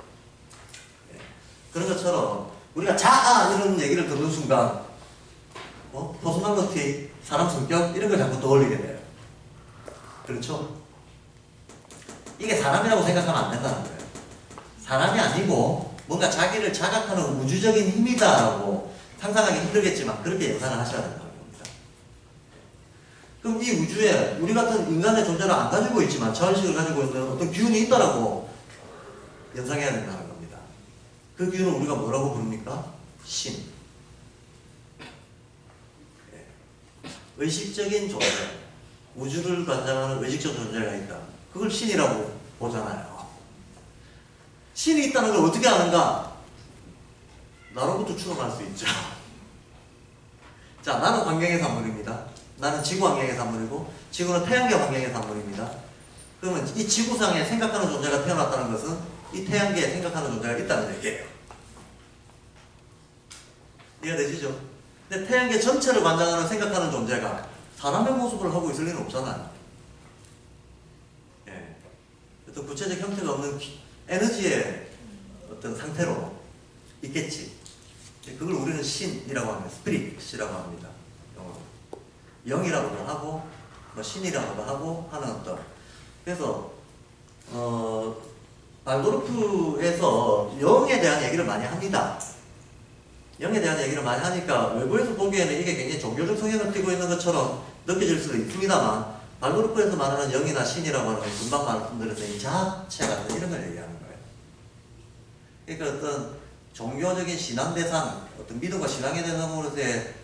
그런 것처럼 우리가 자아 이런 얘기를 듣는 순간 뭐 퍼스널리티, 사람 성격 이런 걸 자꾸 떠올리게 돼요. 그렇죠? 이게 사람이라고 생각하면 안 된다는 거예요. 사람이 아니고 뭔가 자기를 자각하는 우주적인 힘이다라고 상상하기 힘들겠지만 그렇게 연상을 하셔야 된다는 겁니다. 그럼 이 우주에 우리 같은 인간의 존재를 안 가지고 있지만 자의식을 가지고 있는 어떤 기운이 있다라고 연상해야 된다는 겁니다. 그 기운을 우리가 뭐라고 부릅니까? 신. 의식적인 존재. 우주를 관장하는 의식적 존재가 있다. 그걸 신이라고 보잖아요. 신이 있다는 걸 어떻게 아는가? 나로부터 추론할 수 있죠. 자, 나는 환경의 산물입니다. 나는 지구 환경의 산물이고 지구는 태양계 환경의 산물입니다. 그러면 이 지구상에 생각하는 존재가 태어났다는 것은 이 태양계에 생각하는 존재가 있다는 얘기예요. 이해가 되시죠? 근데 태양계 전체를 관장하는 생각하는 존재가 사람의 모습을 하고 있을 리는 없잖아요. 예. 어떤 구체적 형태가 없는 에너지의 어떤 상태로 있겠지. 그걸 우리는 신이라고 합니다. 스피릿이라고 합니다. 영어로. 영이라고도 하고 뭐 신이라고도 하고 하는 어떤. 그래서 어, 발도르프에서 영에 대한 얘기를 많이 합니다. 영에 대한 얘기를 많이 하니까 외부에서 보기에는 이게 굉장히 종교적 성향을 띠고 있는 것처럼 느껴질 수도 있습니다만, 발도르프에서 말하는 영이나 신이라고 하는 건 금방 말씀드렸던 이 자체 같은 이런 걸 얘기하는 거예요. 그러니까 어떤 종교적인 신앙 대상, 어떤 믿음과 신앙에 대한 것에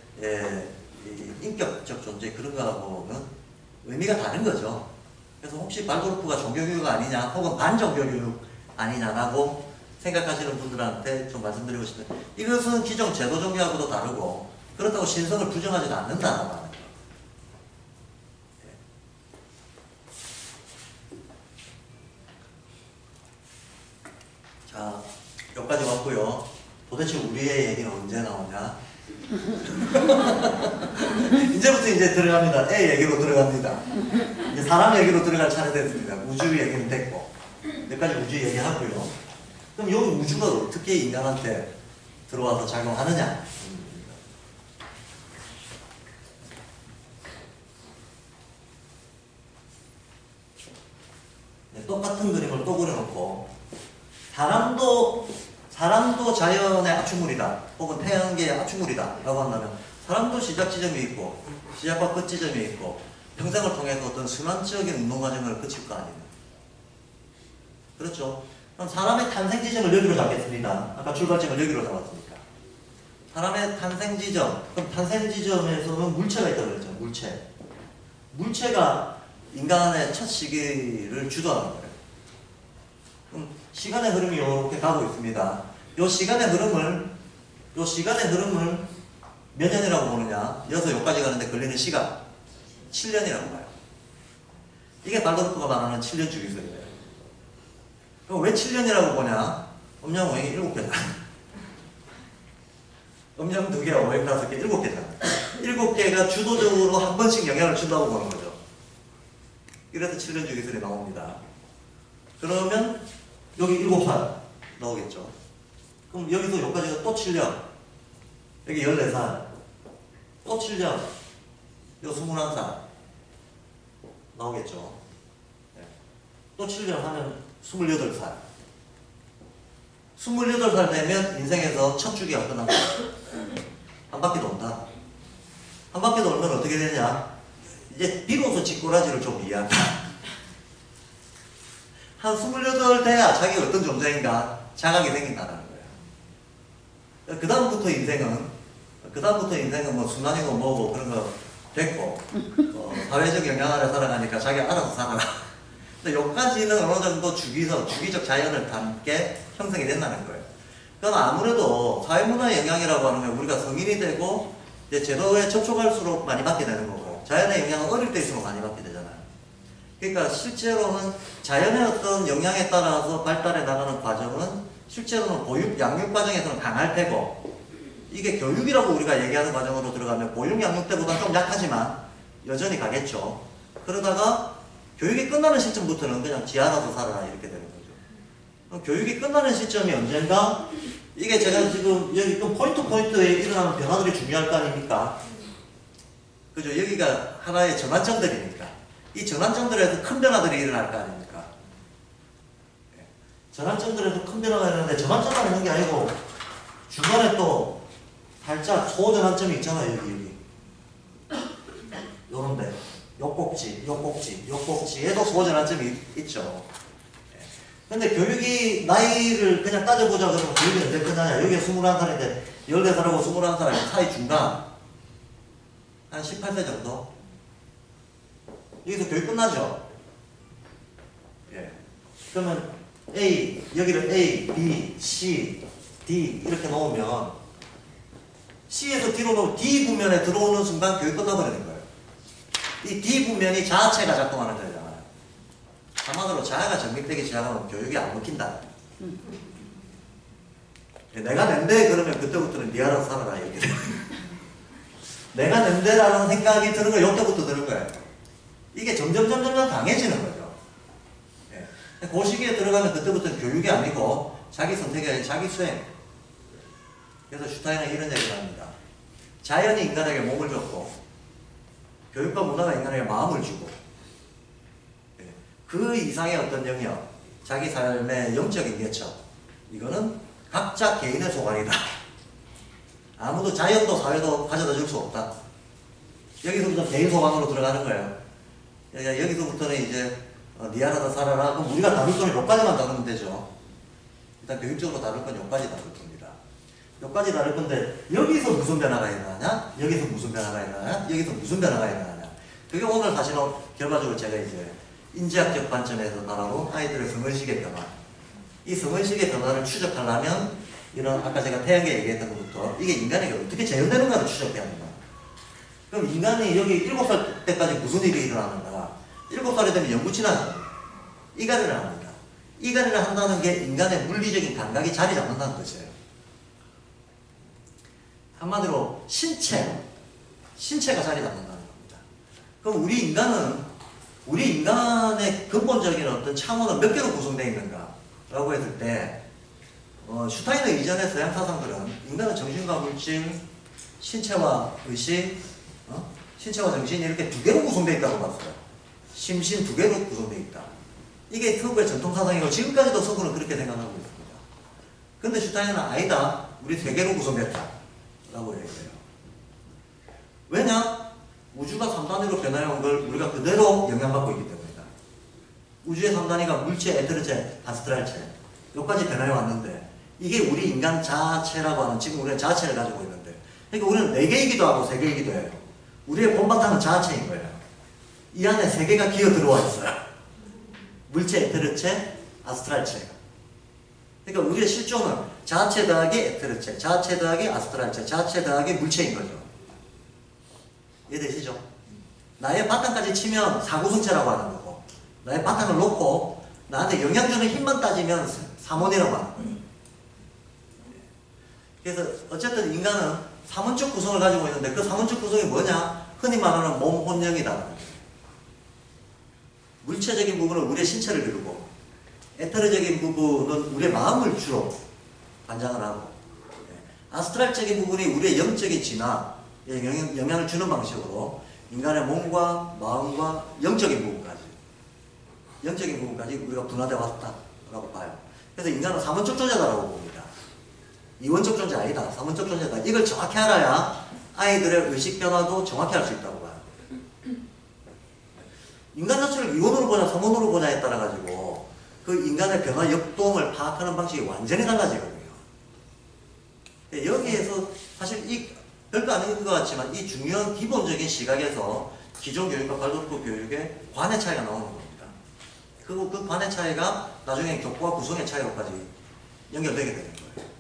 인격적 존재 그런 거하고는 의미가 다른 거죠. 그래서 혹시 발도르프가 종교교육 아니냐 혹은 반종교교육 아니냐라고 생각하시는 분들한테 좀 말씀드리고 싶어요. 이것은 기존 제도 종교하고도 다르고 그렇다고 신성을 부정하지도 않는다라고 하는 거예요. 자, 여기까지 왔고요. 도대체 우리의 얘기는 언제 나오냐? 이제부터 이제 들어갑니다. 애 얘기로 들어갑니다. 이제 사람 얘기로 들어갈 차례 됐습니다. 우주 얘기는 됐고 여기까지 우주 얘기하고요. 그럼 여기 우주가 어떻게 인간한테 들어와서 작용하느냐? 네, 똑같은 그림을 또 그려놓고 사람도 사람도 자연의 압축물이다 혹은 태양계의 압축물이다 라고 한다면 사람도 시작 지점이 있고 시작과 끝 지점이 있고 평생을 통해서 어떤 순환적인 운동 과정을 거칠 거 아니에요. 그렇죠? 그럼 사람의 탄생 지점을 여기로 잡겠습니다. 아까 출발점을 여기로 잡았으니까. 사람의 탄생 지점, 그럼 탄생 지점에서는 물체가 있다고 그랬죠. 물체. 물체가 인간의 첫 시기를 주도하는 거예요. 그럼 시간의 흐름이 이렇게 가고 있습니다. 이 시간의 흐름을, 이 시간의 흐름을 몇 년이라고 보느냐? 여기서 여기까지 가는데 걸리는 시간 칠 년이라고 봐요. 이게 발도르프가 말하는 칠 년 주기설이에요. 그럼 왜 칠 년이라고 보냐? 음양 오행이 일곱 개잖아. 음양 두 개, 오행 다섯 개, 일곱 개잖아. 일곱 개가 주도적으로 한 번씩 영향을 준다고 보는 거죠. 이래서 칠 년 주기설이 나옵니다. 그러면 여기 일곱 살 나오겠죠. 그럼 여기서 여기까지가 또 칠 년. 여기 열네 살. 또 칠 년. 여기 스물한 살. 나오겠죠. 네. 또 칠 년 하면 스물여덟 살. 스물여덟 살 되면 인생에서 첫 주기가 끝난 거야. 한 바퀴 돈다. 한 바퀴 돌면 어떻게 되냐? 이제 비로소 뒷꼬라지를 좀 이해한다. 한 스물여덟 돼야 자기가 어떤 존재인가 자각이 생긴다는 거예요. 그 다음부터 인생은, 그 다음부터 인생은 뭐 순환이고 뭐고 그런 거 됐고, 어, 사회적 영향 아래 살아가니까 자기가 알아서 살아라. 근데 여기까지는 어느 정도 주기적, 주기적 자연을 담게 형성이 된다는 거예요. 그건 아무래도 사회문화의 영향이라고 하는 건 우리가 성인이 되고 이제 제도에 접촉할수록 많이 받게 되는 거고, 자연의 영향은 어릴 때일수록 많이 받게 되잖아요. 그러니까 실제로는 자연의 어떤 영향에 따라서 발달해 나가는 과정은 실제로는 보육, 양육 과정에서는 강할 테고, 이게 교육이라고 우리가 얘기하는 과정으로 들어가면 보육, 양육 때보다는 좀 약하지만 여전히 가겠죠. 그러다가 교육이 끝나는 시점부터는 그냥 지 알아서 살아라 이렇게 되는 거죠. 그럼 교육이 끝나는 시점이 언젠가? 이게 제가 지금 여기 그 포인트 포인트에 일어나는 변화들이 중요할 거 아닙니까? 그죠? 여기가 하나의 전환점들이니까 이 전환점들에서 큰 변화들이 일어날 거 아닙니까? 전환점들에서 큰 변화가 일어나는데 전환점만 있는 게 아니고 중간에 또 살짝 소전환점이 있잖아요. 여기 여기 요런데 요 꼭지, 요 꼭지, 요 꼭지에도 소전환점이 있죠. 근데 교육이 나이를 그냥 따져보자 그러면 교육이 언제 끝나냐? 여기가 스물한 살인데 열네 살하고 스물한 살 사이 중간 한 십팔 세 정도? 여기서 교육 끝나죠? 예. 그러면 A, 여기를 A, B, C, D 이렇게 놓으면 C에서 D로 놓으면 D 부면에 들어오는 순간 교육 끝나버리는 거예요. 이 D 부면이 자아체가 작동하는 거잖아요. 한마디로 자아가 정립되기 시작하면 교육이 안 먹힌다. 내가 낸데 그러면 그때부터는 니 알아서 살아라 이렇게 돼요. 내가 낸데라는 생각이 드는 거 이때부터 드는 거예요. 이게 점점 점점 강해지는 거죠. 예. 그 시기에 들어가면 그때부터는 교육이 아니고 자기 선택이 아니라 자기 수행. 그래서 슈타인은 이런 얘기를 합니다. 자연이 인간에게 몸을 줬고 교육과 문화가 인간에게 마음을 주고 예. 그 이상의 어떤 영역, 자기 삶의 영적인 개척 이거는 각자 개인의 소관이다. 아무도 자연도 사회도 가져다 줄 수 없다. 여기서부터 개인 소관으로 들어가는 거예요. 여기서부터는 이제 어, 니 알아서 살아라. 그럼 우리가 다룰 거는 여기까지만 다루면 되죠. 일단 교육적으로 다룰 건 여기까지 다룰 겁니다. 여기까지 다룰 건데 여기서 무슨 변화가 일어나냐? 여기서 무슨 변화가 일어나냐? 여기서 무슨 변화가 일어나냐? 그게 오늘 사실은 결과적으로 제가 이제 인지학적 관점에서 말하고 아이들의 성의식의 변화. 이 성의식의 변화를 추적하려면 이런 아까 제가 태양계 얘기했던 것부터 이게 인간에게 어떻게 재현되는가를 추적해야 합니다. 그럼 인간이 여기 일곱 살 때까지 무슨 일이 일어나는가? 일곱 살이 되면 영구치나 이갈이를 합니다. 이갈이를 한다는 게 인간의 물리적인 감각이 자리 잡는다는 것이에요. 한마디로 신체, 신체가 자리 잡는다는 겁니다. 그럼 우리 인간은 우리 인간의 근본적인 어떤 차원은 몇 개로 구성되어 있는가? 라고 했을 때 어, 슈타인의 이전의 서양 사상들은 인간은 정신과 물질, 신체와 의식, 어? 신체와 정신이 이렇게 두 개로 구성되어 있다고 봤어요. 심신 두 개로 구성되어 있다. 이게 서구의 전통 사상이고 지금까지도 서구는 그렇게 생각하고 있습니다. 근데 슈타인은 아니다. 우리 세 개로 구성됐다. 라고 얘기해요. 왜냐? 우주가 삼 단위로 변화해온 걸 우리가 그대로 영향받고 있기 때문이다. 우주의 삼 단위가 물체, 에테르체, 아스트랄체 여기까지 변화해 왔는데 이게 우리 인간 자체라고 하는 지금 우리는 자체를 가지고 있는데 그러니까 우리는 네 개이기도 하고 세 개이기도 해요. 우리의 본바탕은 자체인 거예요. 이 안에 세 개가 기어 들어와 있어요. 물체, 에테르체, 아스트랄체. 그러니까 우리의 실존은 자체 더하기 에테르체, 자체 더하기 아스트랄체, 자체 더하기 물체인 거죠. 이해되시죠? 나의 바탕까지 치면 사구성체라고 하는 거고 나의 바탕을 놓고 나한테 영향 주는 힘만 따지면 삼원이라고 하는 거예요. 그래서 어쨌든 인간은 삼원적 구성을 가지고 있는데 그 삼원적 구성이 뭐냐? 흔히 말하는 몸, 혼령이다. 물체적인 부분은 우리의 신체를 이루고 에테르적인 부분은 우리의 마음을 주로 관장을 하고 아스트랄적인 부분이 우리의 영적인 진화에 영향, 영향을 주는 방식으로 인간의 몸과 마음과 영적인 부분까지 영적인 부분까지 우리가 분화되어 왔다라고 봐요. 그래서 인간은 삼원적 존재다라고 봅니다. 이원적 존재 아니다. 삼원적 존재다. 이걸 정확히 알아야 아이들의 의식 변화도 정확히 할 수 있다고 봐요. 인간 자체를 이원으로 보냐 삼원으로 보냐에 따라 가지고 그 인간의 변화 역동을 파악하는 방식이 완전히 달라지거든요. 여기에서 사실 이 별거 아닌 것 같지만 이 중요한 기본적인 시각에서 기존 교육과 발도프 교육의 관의 차이가 나오는 겁니다. 그리고 그 관의 차이가 나중에 격과 구성의 차이로까지 연결되게 되는 거예요.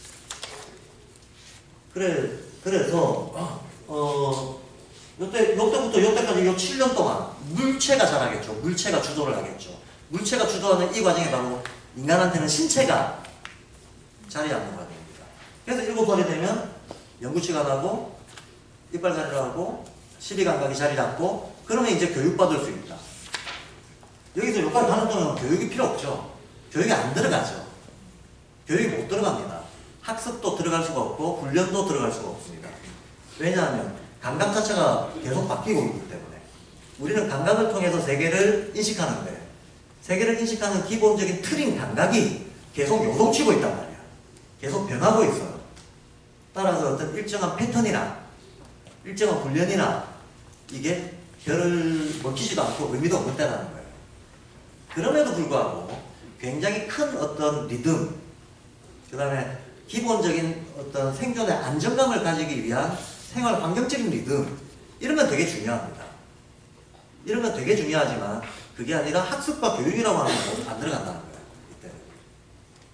그래, 그래서 어, 요때, 요때부터 요때까지 요 칠 년 동안 물체가 자라겠죠. 물체가 주도를 하겠죠. 물체가 주도하는 이 과정에 바로 인간한테는 신체가 자리 잡는 과정입니다. 그래서 일곱 살이 되면 영구치가 나고 이빨 자리를 하고 시비감각이 자리 잡고 그러면 이제 교육받을 수 있다. 여기서 여기까지 가는 동안 교육이 필요 없죠. 교육이 안 들어가죠. 교육이 못 들어갑니다. 학습도 들어갈 수가 없고 훈련도 들어갈 수가 없습니다. 왜냐하면 감각 자체가 계속 바뀌고 있기 때문에 우리는 감각을 통해서 세계를 인식하는데 세계를 인식하는 기본적인 틀인 감각이 계속 요동치고 있단 말이야. 계속 변하고 있어요. 따라서 어떤 일정한 패턴이나 일정한 훈련이나 이게 별을 먹히지도 않고 의미도 없는 때라는 거예요. 그럼에도 불구하고 굉장히 큰 어떤 리듬, 그 다음에 기본적인 어떤 생존의 안정감을 가지기 위한 생활 환경적인 리듬, 이런 건 되게 중요합니다. 이런 건 되게 중요하지만 그게 아니라 학습과 교육이라고 하는 건 안 들어간다는 거예요. 이때.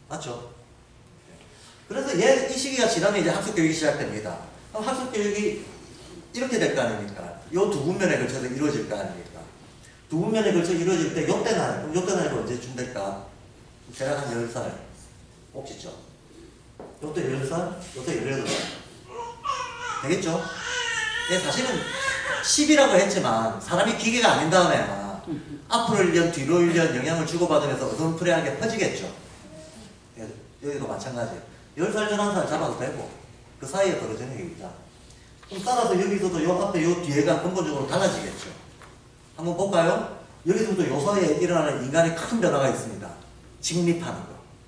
맞죠? 그래서 얘, 이 시기가 지나면 이제 학습 교육이 시작됩니다. 그럼 학습 교육이 이렇게 될 거 아닙니까? 요 두 분면에 걸쳐서 이루어질 거 아닙니까? 두 분면에 걸쳐 이루어질 때 요때 나이, 그럼 요때 나이가 언제쯤 될까? 제가 한 열 살, 꼭지죠. 요때 열 살, 요때 열여덟 살. 되겠죠? 예, 사실은 십이라고 했지만 사람이 기계가 아닌 다음에야 앞으로 일 년, 뒤로 일 년 영향을 주고받으면서 어슴푸레하게 퍼지겠죠. 예, 여기도 마찬가지. 열 살, 열한 살 잡아도 되고 그 사이에 벌어지는 얘기입니다. 그럼 따라서 여기서도 요 앞에 요 뒤에가 근본적으로 달라지겠죠. 한번 볼까요? 여기서부터 요 사이에 일어나는 인간의 큰 변화가 있습니다. 직립하는 거.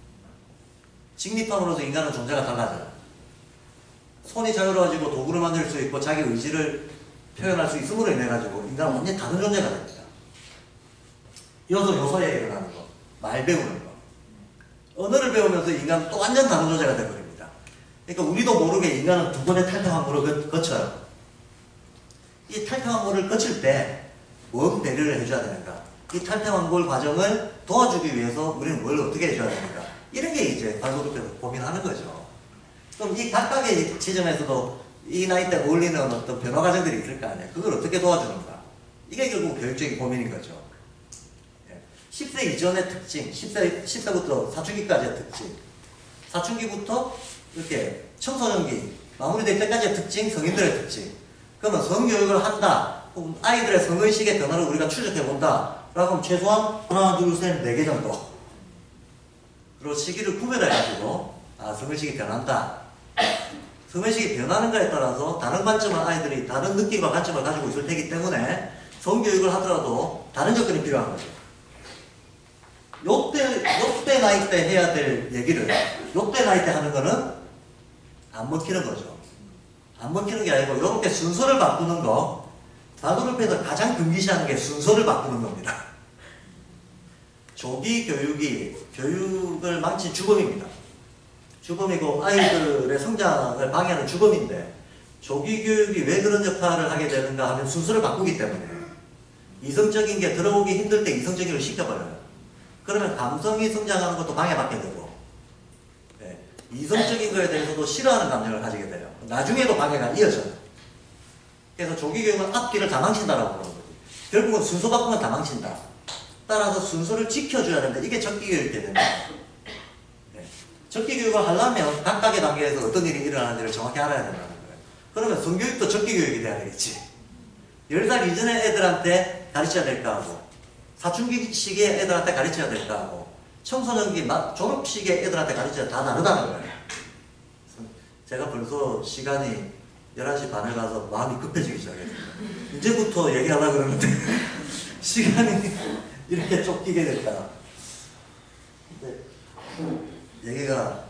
직립함으로써 인간은 존재가 달라져요. 손이 자유로워지고 도구를 만들 수 있고 자기 의지를 표현할 수 있음으로 인해 가지고 인간은 완전히 다른 존재가 됩니다. 이어서 요 사이에 일어나는 거. 말 배우는 거. 언어를 배우면서 인간은 또 완전 다른 존재가 되버립니다. 그러니까 우리도 모르게 인간은 두 번의 탈퇴왕고를 거쳐요. 이 탈퇴왕고를 거칠 때 뭔 배려를 해줘야 되는가? 이 탈퇴왕고 과정을 도와주기 위해서 우리는 뭘 어떻게 해줘야 되는가? 이런 게 이제 발굴에서 고민하는 거죠. 그럼 이 각각의 지점에서도 이 나이 때 어울리는 어떤 변화 과정들이 있을 거 아니에요. 그걸 어떻게 도와주는가? 이게 결국 교육적인 고민인 거죠. 십 세 이전의 특징, 십 세, 십 세부터 사춘기까지의 특징, 사춘기부터 이렇게 청소년기, 마무리될 때까지의 특징, 성인들의 특징. 그러면 성교육을 한다. 그럼 아이들의 성의식의 변화를 우리가 추적해본다. 라고 하면 최소한 하나, 둘, 셋, 네 개 정도. 그리고 시기를 구별해가지고, 아, 성의식이 변한다. 성의식이 변하는 거에 따라서 다른 관점을 아이들이 다른 느낌과 관점을 가지고 있을 테기 때문에 성교육을 하더라도 다른 접근이 필요한 거죠. 요때, 요때 나이 때 해야 될 얘기를 요때 나이 때 하는 거는 안 먹히는 거죠. 안 먹히는 게 아니고 요렇게 순서를 바꾸는 거, 바그룹에서 가장 금기시하는 게 순서를 바꾸는 겁니다. 조기 교육이 교육을 망친 주범입니다. 주범이고 아이들의 성장을 방해하는 주범인데 조기 교육이 왜 그런 역할을 하게 되는가 하면 순서를 바꾸기 때문에 이성적인 게 들어오기 힘들 때 이성적인 걸 시켜버려요. 그러면 감성이 성장하는 것도 방해받게 되고 네, 이성적인 거에 대해서도 싫어하는 감정을 가지게 돼요. 나중에도 방해가 이어져요. 그래서 조기교육은 앞뒤를 다 망친다라고 그러는 거지. 결국은 순서 바꾸면 다 망친다. 따라서 순서를 지켜줘야 된다. 이게 적기교육이 됩니다. 네. 적기교육을 하려면 각각의 단계에서 어떤 일이 일어나는지를 정확히 알아야 된다는 거예요. 그러면 성교육도 적기교육이 돼야 되겠지. 열 살 이전의 애들한테 가르쳐야 될까 하고 사춘기 시기의 애들한테 가르쳐야 될까 하고 청소년기 졸업 시기의 애들한테 가르쳐야 다 다르다는 거예요. 제가 벌써 시간이 열한 시 반에 가서 마음이 급해지기 시작했어요. 이제부터 얘기하려고 그러는데 시간이 이렇게 쫓기게 됐다. 근데 얘기가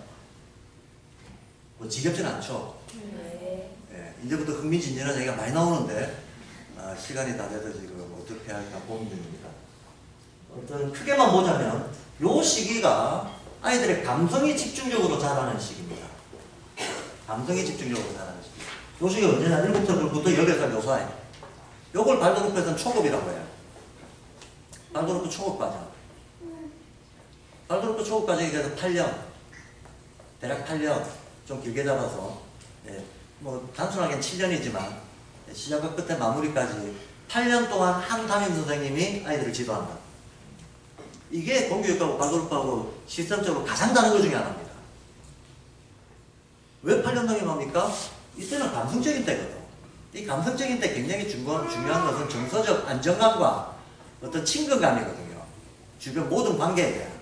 뭐 지겹진 않죠. 네. 네, 이제부터 흥미진진한 얘기가 많이 나오는데 아, 시간이 다 돼서 지금 어떻게 할까 고민 중입니다. 어떤 크게만 보자면 요 시기가 아이들의 감성이 집중적으로 자라는 시기입니다. 감성이 집중적으로 자라는 시기. 요 시기 언제나 일곱 살부터 여덟 살 요 사이. 요걸 발도르프에서는 초급이라고 해요. 발도르프 초급 과정. 발도르프 초급 과정이 그래서 팔 년. 대략 팔 년. 좀 길게 잡아서. 예, 뭐 단순하게는 칠 년이지만 시작과 끝에 마무리까지 팔 년 동안 한 담임 선생님이 아이들을 지도한다. 이게 공교육하고 발도르프하고 시스템적으로 가장 다른 것 중에 하나입니다. 왜 팔 년 담임합니까? 이때는 감성적인 때거든. 이 감성적인 때 굉장히 중요한, 중요한 것은 정서적 안정감과 어떤 친근감이거든요. 주변 모든 관계에 대한.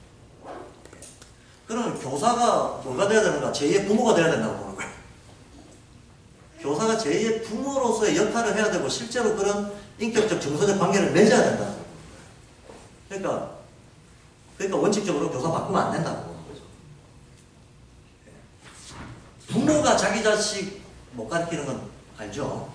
그러면 교사가 뭐가 돼야 되는가? 제이의 부모가 돼야 된다고 보는 거예요. 교사가 제이의 부모로서의 역할을 해야 되고 실제로 그런 인격적 정서적 관계를 맺어야 된다고 보는 거예요. 그러니까, 그러니까 원칙적으로 교사 바꾸면 안 된다고 보는 거죠. 부모가 자기 자식 못 가르치는 건 알죠?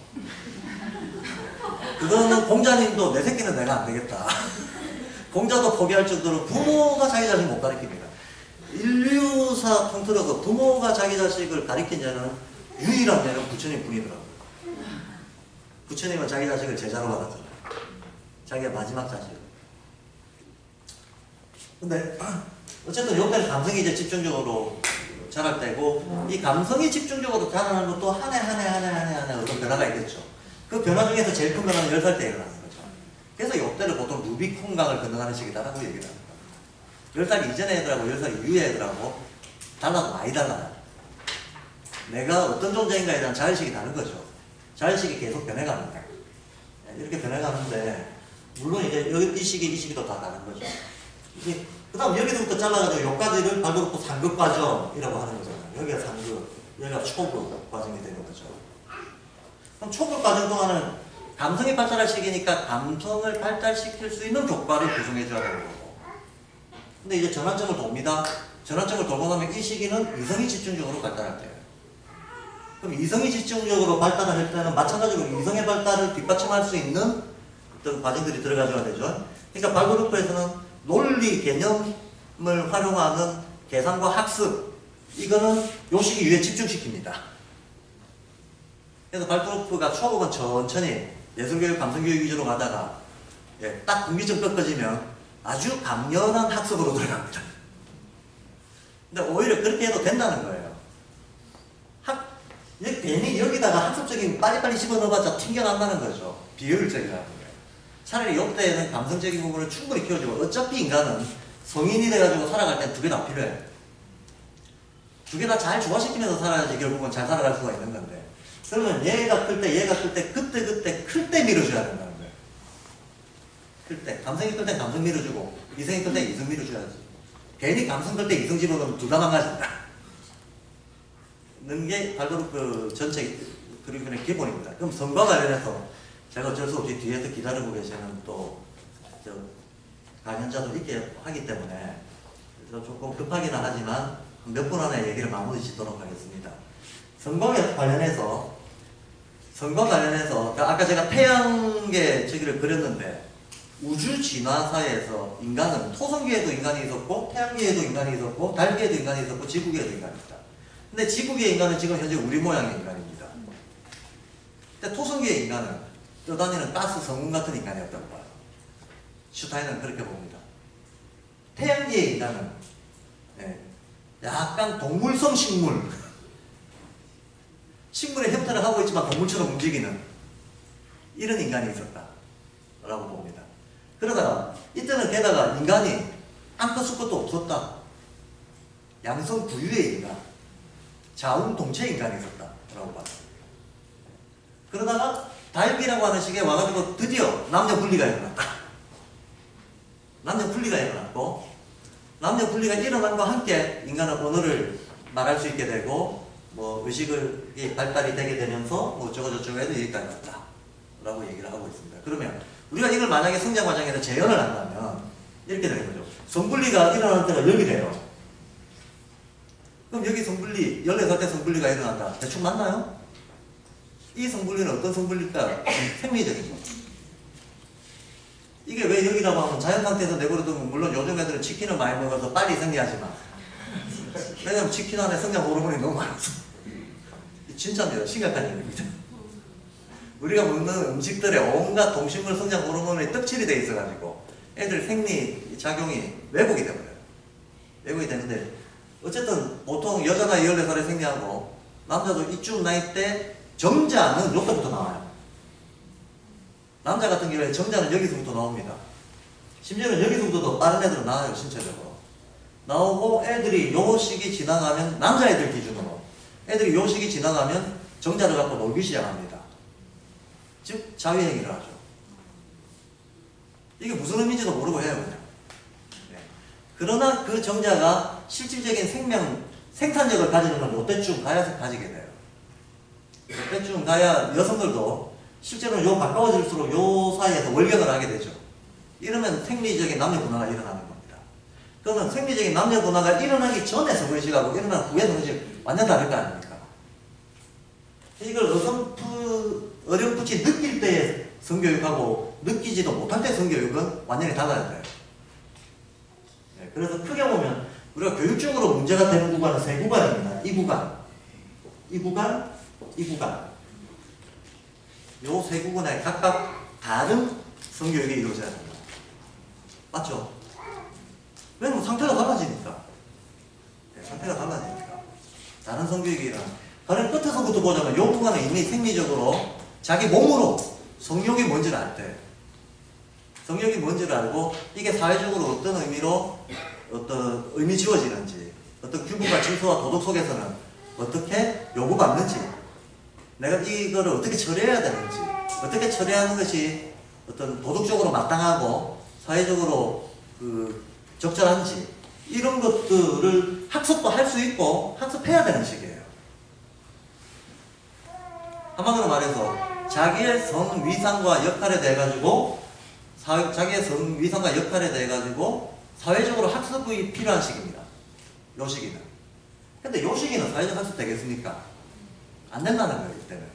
그거는 공자님도 내 새끼는 내가 안 되겠다. 공자도 포기할 정도로 부모가 자기 자식 못 가르칩니다. 인류사 통틀어서 부모가 자기 자식을 가르친 자는 유일한 자는 부처님 뿐이더라고요. 부처님은 자기 자식을 제자로 받았잖아요. 자기가 마지막 자식. 근데 어쨌든 요때는 감성이 이제 집중적으로 자랄 때고, 이 감성이 집중적으로 자라는 것도 한 해 한 해 한 해 한 해 한 해 어떤 변화가 있겠죠. 그 변화 중에서 제일 큰 변화는 열 살 때 일어나는 거죠. 그래서 요때를 보통 루비콘강을 건너가는 시기다라고 얘기를 합니다. 열 살 이전의 애들하고 열 살 이후의 애들하고 달라도 많이 달라요. 내가 어떤 존재인가에 대한 자의식이 다른 거죠. 자의식이 계속 변해갑니다. 이렇게 변해가는데, 물론 이제 여기 이 시기, 이 시기도 다 다른 거죠. 이게 그 다음 여기서부터 잘라가지고 여기까지를 발도르프 상급 과정이라고 하는 거잖아요. 여기가 상급, 여기가 초급 과정이 되는 거죠. 그럼 초급 과정 동안은 감성이 발달할 시기니까 감성을 발달시킬 수 있는 교과를 구성해줘야 되는 거고. 근데 이제 전환점을 돕니다. 전환점을 돌고 나면 이 시기는 이성이 집중적으로 발달할 때예요. 그럼 이성이 집중적으로 발달할 때는 마찬가지로 이성의 발달을 뒷받침할 수 있는 어떤 과정들이 들어가줘야 되죠. 그러니까 발도르프에서는 논리 개념을 활용하는 계산과 학습, 이거는 요 시기 위에 집중시킵니다. 그래서 발도르프가 초급은 천천히 예술교육, 감성교육 위주로 가다가 예, 딱 분기점 꺾어지면 아주 강렬한 학습으로 들어갑니다. 근데 오히려 그렇게 해도 된다는 거예요. 학, 괜히 여기다가 학습적인 빨리빨리 집어넣어봤자 튕겨난다는 거죠. 비효율적이라는 거예요. 차라리 이때는 감성적인 부분을 충분히 키워주고, 어차피 인간은 성인이 돼가지고 살아갈 땐 두 개 다 필요해. 두 개 다 잘 조화시키면서 살아야지 결국은 잘 살아갈 수가 있는 건데, 그러면 얘가 클 때, 얘가 클 때, 그때 그때 클 때 밀어줘야 된다는 거예요. 클 때. 감성이 클 때 감성 밀어주고, 이성이 클 때 이성 밀어줘야지. 괜히 감성 클 때 이성 집어넣으면 둘 다 망가진다. 는 게 발도르프 전체 그리고는 기본입니다. 그럼 성과 관련해서 제가 어쩔 수 없이 뒤에서 기다리고 계시는 또 강연자도 있게 하기 때문에 조금 급하기는 하지만 몇 분 안에 얘기를 마무리 짓도록 하겠습니다. 성과 관련해서 성과 관련해서 아까 제가 태양계 저기를 그렸는데, 우주 진화사에서 인간은 토성계에도 인간이 있었고 태양계에도 인간이 있었고 달계에도 인간이 있었고 지구계에도 인간이 있다. 근데 지구계의 인간은 지금 현재 우리 모양의 인간입니다. 근데 토성계의 인간은 떠다니는 가스 성운 같은 인간이었다고 봐요. 슈타인은 그렇게 봅니다. 태양계의 인간은 예, 약간 동물성 식물, 식물의 형태를 하고 있지만 동물처럼 움직이는 이런 인간이 있었다라고 봅니다. 그러다가 이때는 게다가 인간이 암컷 수컷도 없었다. 양성 부유의 인간, 자웅동체 인간이 있었다라고 봤습니다. 그러다가 달기라고 하는 시기에 와가지고 드디어 남녀 분리가 일어났다. 남녀 분리가 일어났고, 남녀 분리가 일어난과 함께 인간은 언어를 말할 수 있게 되고, 뭐 의식이 발달이 되게 되면서 뭐 저거저쩌고 해도 여기까지 왔다 라고 얘기를 하고 있습니다. 그러면 우리가 이걸 만약에 성장 과정에서 재현을 한다면 이렇게 되는 거죠. 성분리가 일어날 때가 여기래요. 그럼 여기 성분리, 열네 살 때 성분리가 일어난다. 대충 맞나요? 이 성분리는 어떤 성분리일까? 생리적인 거. 이게 왜 여기라고 하면 자연 상태에서 내버려두면, 물론 요즘 애들은 치킨을 많이 먹어서 빨리 생리하지만, 왜냐면 치킨 안에 성장 호르몬이 너무 많아서. 진짜입니다. 심각한 얘기입니다. 우리가 먹는 음식들에 온갖 동식물 성장 호르몬이 떡칠이 돼 있어가지고 애들 생리 작용이 왜곡이 돼버려요. 왜곡이 되는데, 어쨌든 보통 여자가 열네 살에 생리하고 남자도 이쯤 나이 때 정자는 여기서부터 나와요. 남자 같은 경우에 정자는 여기서부터 나옵니다. 심지어는 여기서부터 더 빠른 애들은 나와요. 신체적으로 나오고, 애들이 요 시기 지나가면, 남자애들 기준으로 애들이 요 시기 지나가면 정자를 갖고 놀기 시작합니다. 즉 자위행위를 하죠. 이게 무슨 의미인지도 모르고 해요, 그냥. 네. 그러나 그 정자가 실질적인 생명 생산력을 가지는 건 요때쯤 가야 가지게 돼요. 요때쯤 가야 여성들도 실제로는 요 가까워질수록 요 사이에서 월경을 하게 되죠. 이러면 생리적인 남녀 분화가 일어나는 겁니다. 그러면 생리적인 남녀 분화가 일어나기 전에 성의식하고 일어난 후에 성의식 완전 다를 거 아닙니까? 이걸 어렴풋, 어렴풋이 느낄 때의 성교육하고 느끼지도 못할 때 성교육은 완전히 달라야 돼요. 네, 그래서 크게 보면 우리가 교육적으로 문제가 되는 구간은 세 구간입니다. 이 구간, 이 구간, 이 구간. 요 세 구간에 각각 다른 성교육이 이루어져야 됩니다. 맞죠? 왜냐면 상태가 달라지니까. 네, 상태가 달라지니까. 다른 성교육이랑 가령 끝에서부터 보자면 요 구간은 이미 생리적으로 자기 몸으로 성욕이 뭔지를 알 때, 성욕이 뭔지를 알고 이게 사회적으로 어떤 의미로 어떤 의미 지워지는지, 어떤 규범과 질서와 도덕 속에서는 어떻게 요구받는지, 내가 이거를 어떻게 처리해야 되는지, 어떻게 처리하는 것이 어떤 도덕적으로 마땅하고 사회적으로 그 적절한지, 이런 것들을 학습도 할 수 있고 학습해야 되는 시기예요. 한마디로 말해서 자기의 성 위상과 역할에 대해 가지고 사, 자기의 성 위상과 역할에 대해 가지고 사회적으로 학습이 필요한 시기입니다. 요 시기는. 근데 요 시기는 사회적 학습 되겠습니까? 안 된다는 거예요, 이때는.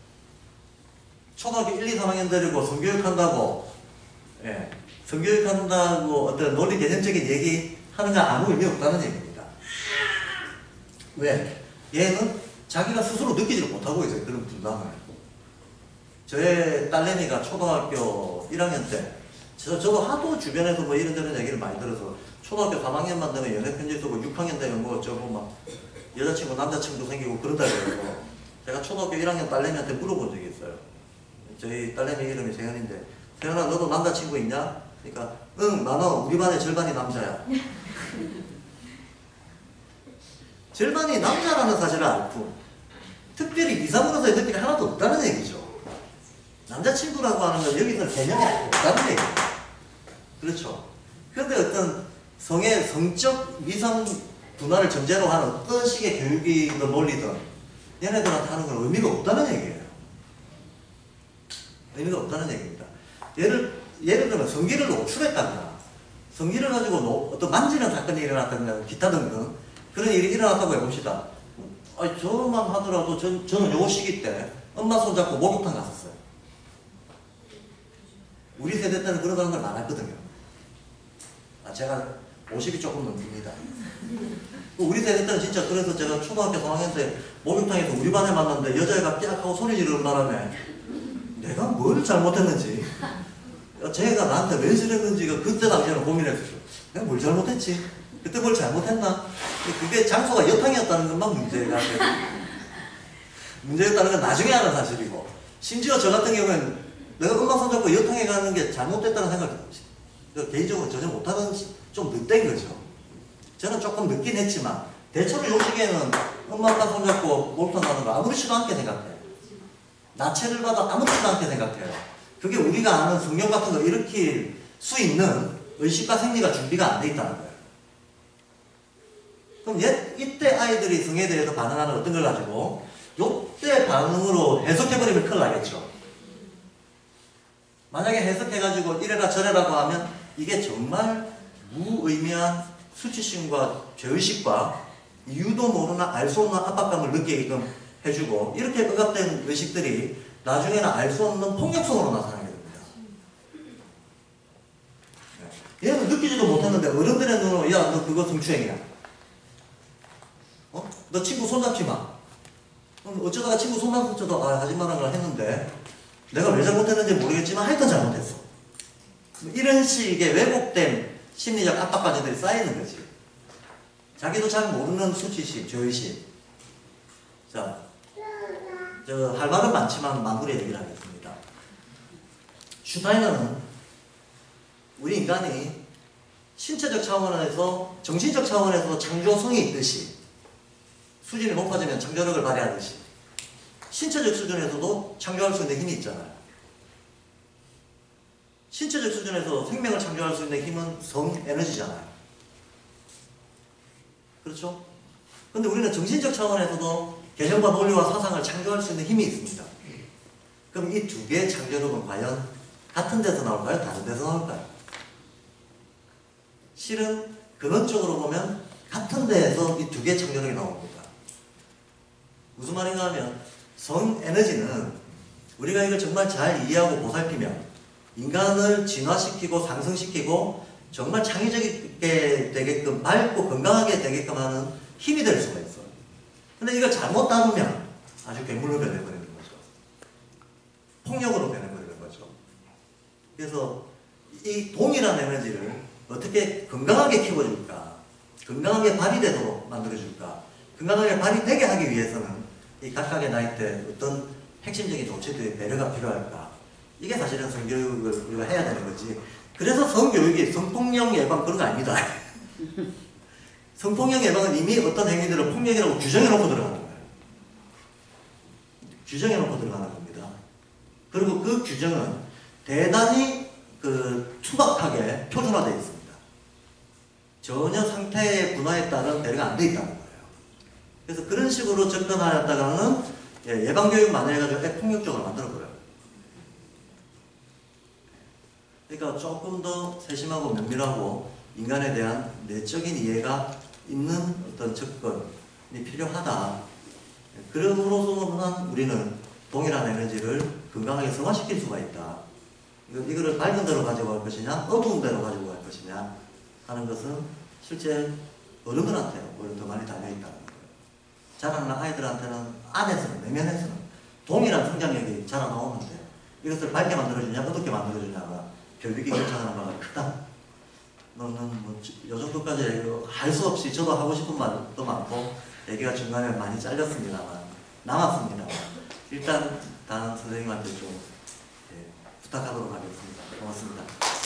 초등학교 일, 이, 삼 학년 데리고 성교육한다고, 예, 성교육한다고 어떤 논리 개념적인 얘기 하는 건 아무 의미 없다는 얘기입니다. 왜? 얘는 자기가 스스로 느끼지를 못하고 있어요, 그런 분담을. 저의 딸내미가 초등학교 일 학년 때, 저, 저도 하도 주변에서 뭐 이런저런 얘기를 많이 들어서 초등학교 삼 학년만 되면 연애 편지 쓰고 육 학년 되면 뭐 저거 막 여자친구 남자친구 생기고 그런다 그래서 제가 초등학교 일 학년 딸내미한테 물어본 적이 있어요. 저희 딸내미 이름이 세연인데, 세연아 너도 남자친구 있냐? 그러니까 응 나는 우리 반의 절반이 남자야. 절반이 남자라는 사실을 알고 특별히 이상으로서의 느낌이 하나도 없다는 얘기죠. 남자친구라고 하는 건 여기서 개념이 없다는 얘기예요. 그렇죠. 그런데 어떤 성의 성적 위상 분화를 전제로 하는 어떤 식의 교육이든 논리든 얘네들한테 하는 건 의미가 없다는 얘기예요. 의미가 없다는 얘기입니다. 예를, 예를 들면 성기를 노출했다거나 성기를 가지고 노, 어떤 만지는 사건이 일어났다거나 기타 등등 그런 일이 일어났다고 해봅시다. 아니, 저만 하더라도 전, 저는 요 시기 때 엄마 손잡고 목욕탕 갔었어요. 우리 세대 때는 그런 사람들 많았거든요. 아, 제가 오십이 조금 넘깁니다. 우리 세대 때는 진짜 그래서 제가 초등학교 삼 학년 때 목욕탕에서 우리 반에 만났는데 여자애가 삐약 하고 소리 지르는 바람에 내가 뭘 잘못했는지, 쟤가 나한테 왜 저랬는지가 그때 당시에는 고민했었죠. 내가 뭘 잘못했지? 그때 뭘 잘못했나? 그게 장소가 여탕이었다는 것만 문제가 되고, 문제였다는 건 나중에 하는 사실이고, 심지어 저 같은 경우에는 내가 음악 손잡고 여탕에 가는 게 잘못됐다는 생각이 개인적으로 전혀 못하는, 좀 늦된 거죠. 저는 조금 늦긴 했지만, 대체로 요 시기에는 음악과 손잡고 목욕탕 가는 거 아무렇지도 않게 생각해요. 나체를 받아 아무렇지도 않게 생각해요. 그게 우리가 아는 성령 같은 거 일으킬 수 있는 의식과 생리가 준비가 안 돼 있다는 거예요. 그럼 옛, 이때 아이들이 성에 대해서 반응하는 어떤 걸 가지고 요때 반응으로 해석해버리면 큰일 나겠죠. 만약에 해석해가지고 이래라 저래라고 하면 이게 정말 무의미한 수치심과 죄의식과 이유도 모르나 알 수 없는 압박감을 느끼게끔 해주고, 이렇게 억압된 의식들이 나중에는 알 수 없는 폭력성으로 나타나게 됩니다. 얘는 느끼지도 못했는데 어른들의 눈으로 야 너 그거 성추행이야, 어? 너 친구 손잡지 마, 어쩌다가 친구 손 잡고도 아 하지 말라는 걸 했는데 내가 왜 잘못했는지 모르겠지만 하여튼 잘못했어. 이런 식의 왜곡된 심리적 압박까지들이 쌓이는 거지. 자기도 잘 모르는 수치심, 죄의식. 자, 저 할 말은 많지만 마무리 얘기를 하겠습니다. 슈타이너는 우리 인간이 신체적 차원에서, 정신적 차원에서 창조성이 있듯이, 수준이 높아지면 창조력을 발휘하듯이 신체적 수준에서도 창조할 수 있는 힘이 있잖아요. 신체적 수준에서 생명을 창조할 수 있는 힘은 성 에너지잖아요. 그렇죠? 근데 우리는 정신적 차원에서도 개념과 논리와 사상을 창조할 수 있는 힘이 있습니다. 그럼 이 두 개의 창조력은 과연 같은 데서 나올까요? 다른 데서 나올까요? 실은 근원적으로 보면 같은 데에서 이 두 개의 창조력이 나옵니다. 무슨 말인가 하면 성 에너지는 우리가 이걸 정말 잘 이해하고 보살피면 인간을 진화시키고 상승시키고 정말 창의적이게 되게끔, 맑고 건강하게 되게끔 하는 힘이 될 수가 있어요. 근데 이걸 잘못 다루면 아주 괴물로 변해버리는 거죠. 폭력으로 변해버리는 거죠. 그래서 이 동일한 에너지를 어떻게 건강하게 키워줄까? 건강하게 발휘되도록 만들어줄까? 건강하게 발휘되게 하기 위해서는 이 각각의 나이 때 어떤 핵심적인 조치들의 배려가 필요할까? 이게 사실은 성교육을 우리가 해야 되는 거지. 그래서 성교육이 성폭력 예방 그런 거 아닙니다. 성폭력 예방은 이미 어떤 행위들을 폭력이라고 규정해놓고 들어가는 거예요. 규정해놓고 들어가는 겁니다. 그리고 그 규정은 대단히 그 투박하게 표준화되어 있습니다. 전혀 상태의 분화에 따른 배려가 안 돼 있다는 거예요. 그래서 그런 식으로 접근하였다가는 예방교육만 해가지고 폭력적으로 만들어버려요. 그러니까 조금 더 세심하고 면밀하고 인간에 대한 내적인 이해가 있는 어떤 접근이 필요하다. 그럼으로써만 우리는 동일한 에너지를 건강하게 승화시킬 수가 있다. 이거를 밝은 대로 가지고 갈 것이냐, 어두운 대로 가지고 갈 것이냐 하는 것은 실제 어른들한테 오히려 더 많이 달려있다는 거예요. 자라는 아이들한테는 안에서는, 내면에서는 동일한 성장력이 자라나오는데 이것을 밝게 만들어주냐, 어둡게 만들어주냐가 결국에 결정하는 바가 크다. 너는 뭐, 요 정도까지 할 수 없이 저도 하고 싶은 말도 많고, 얘기가 중간에 많이 잘렸습니다만, 남았습니다만, 일단 다른 선생님한테 좀 예, 부탁하도록 하겠습니다. 고맙습니다.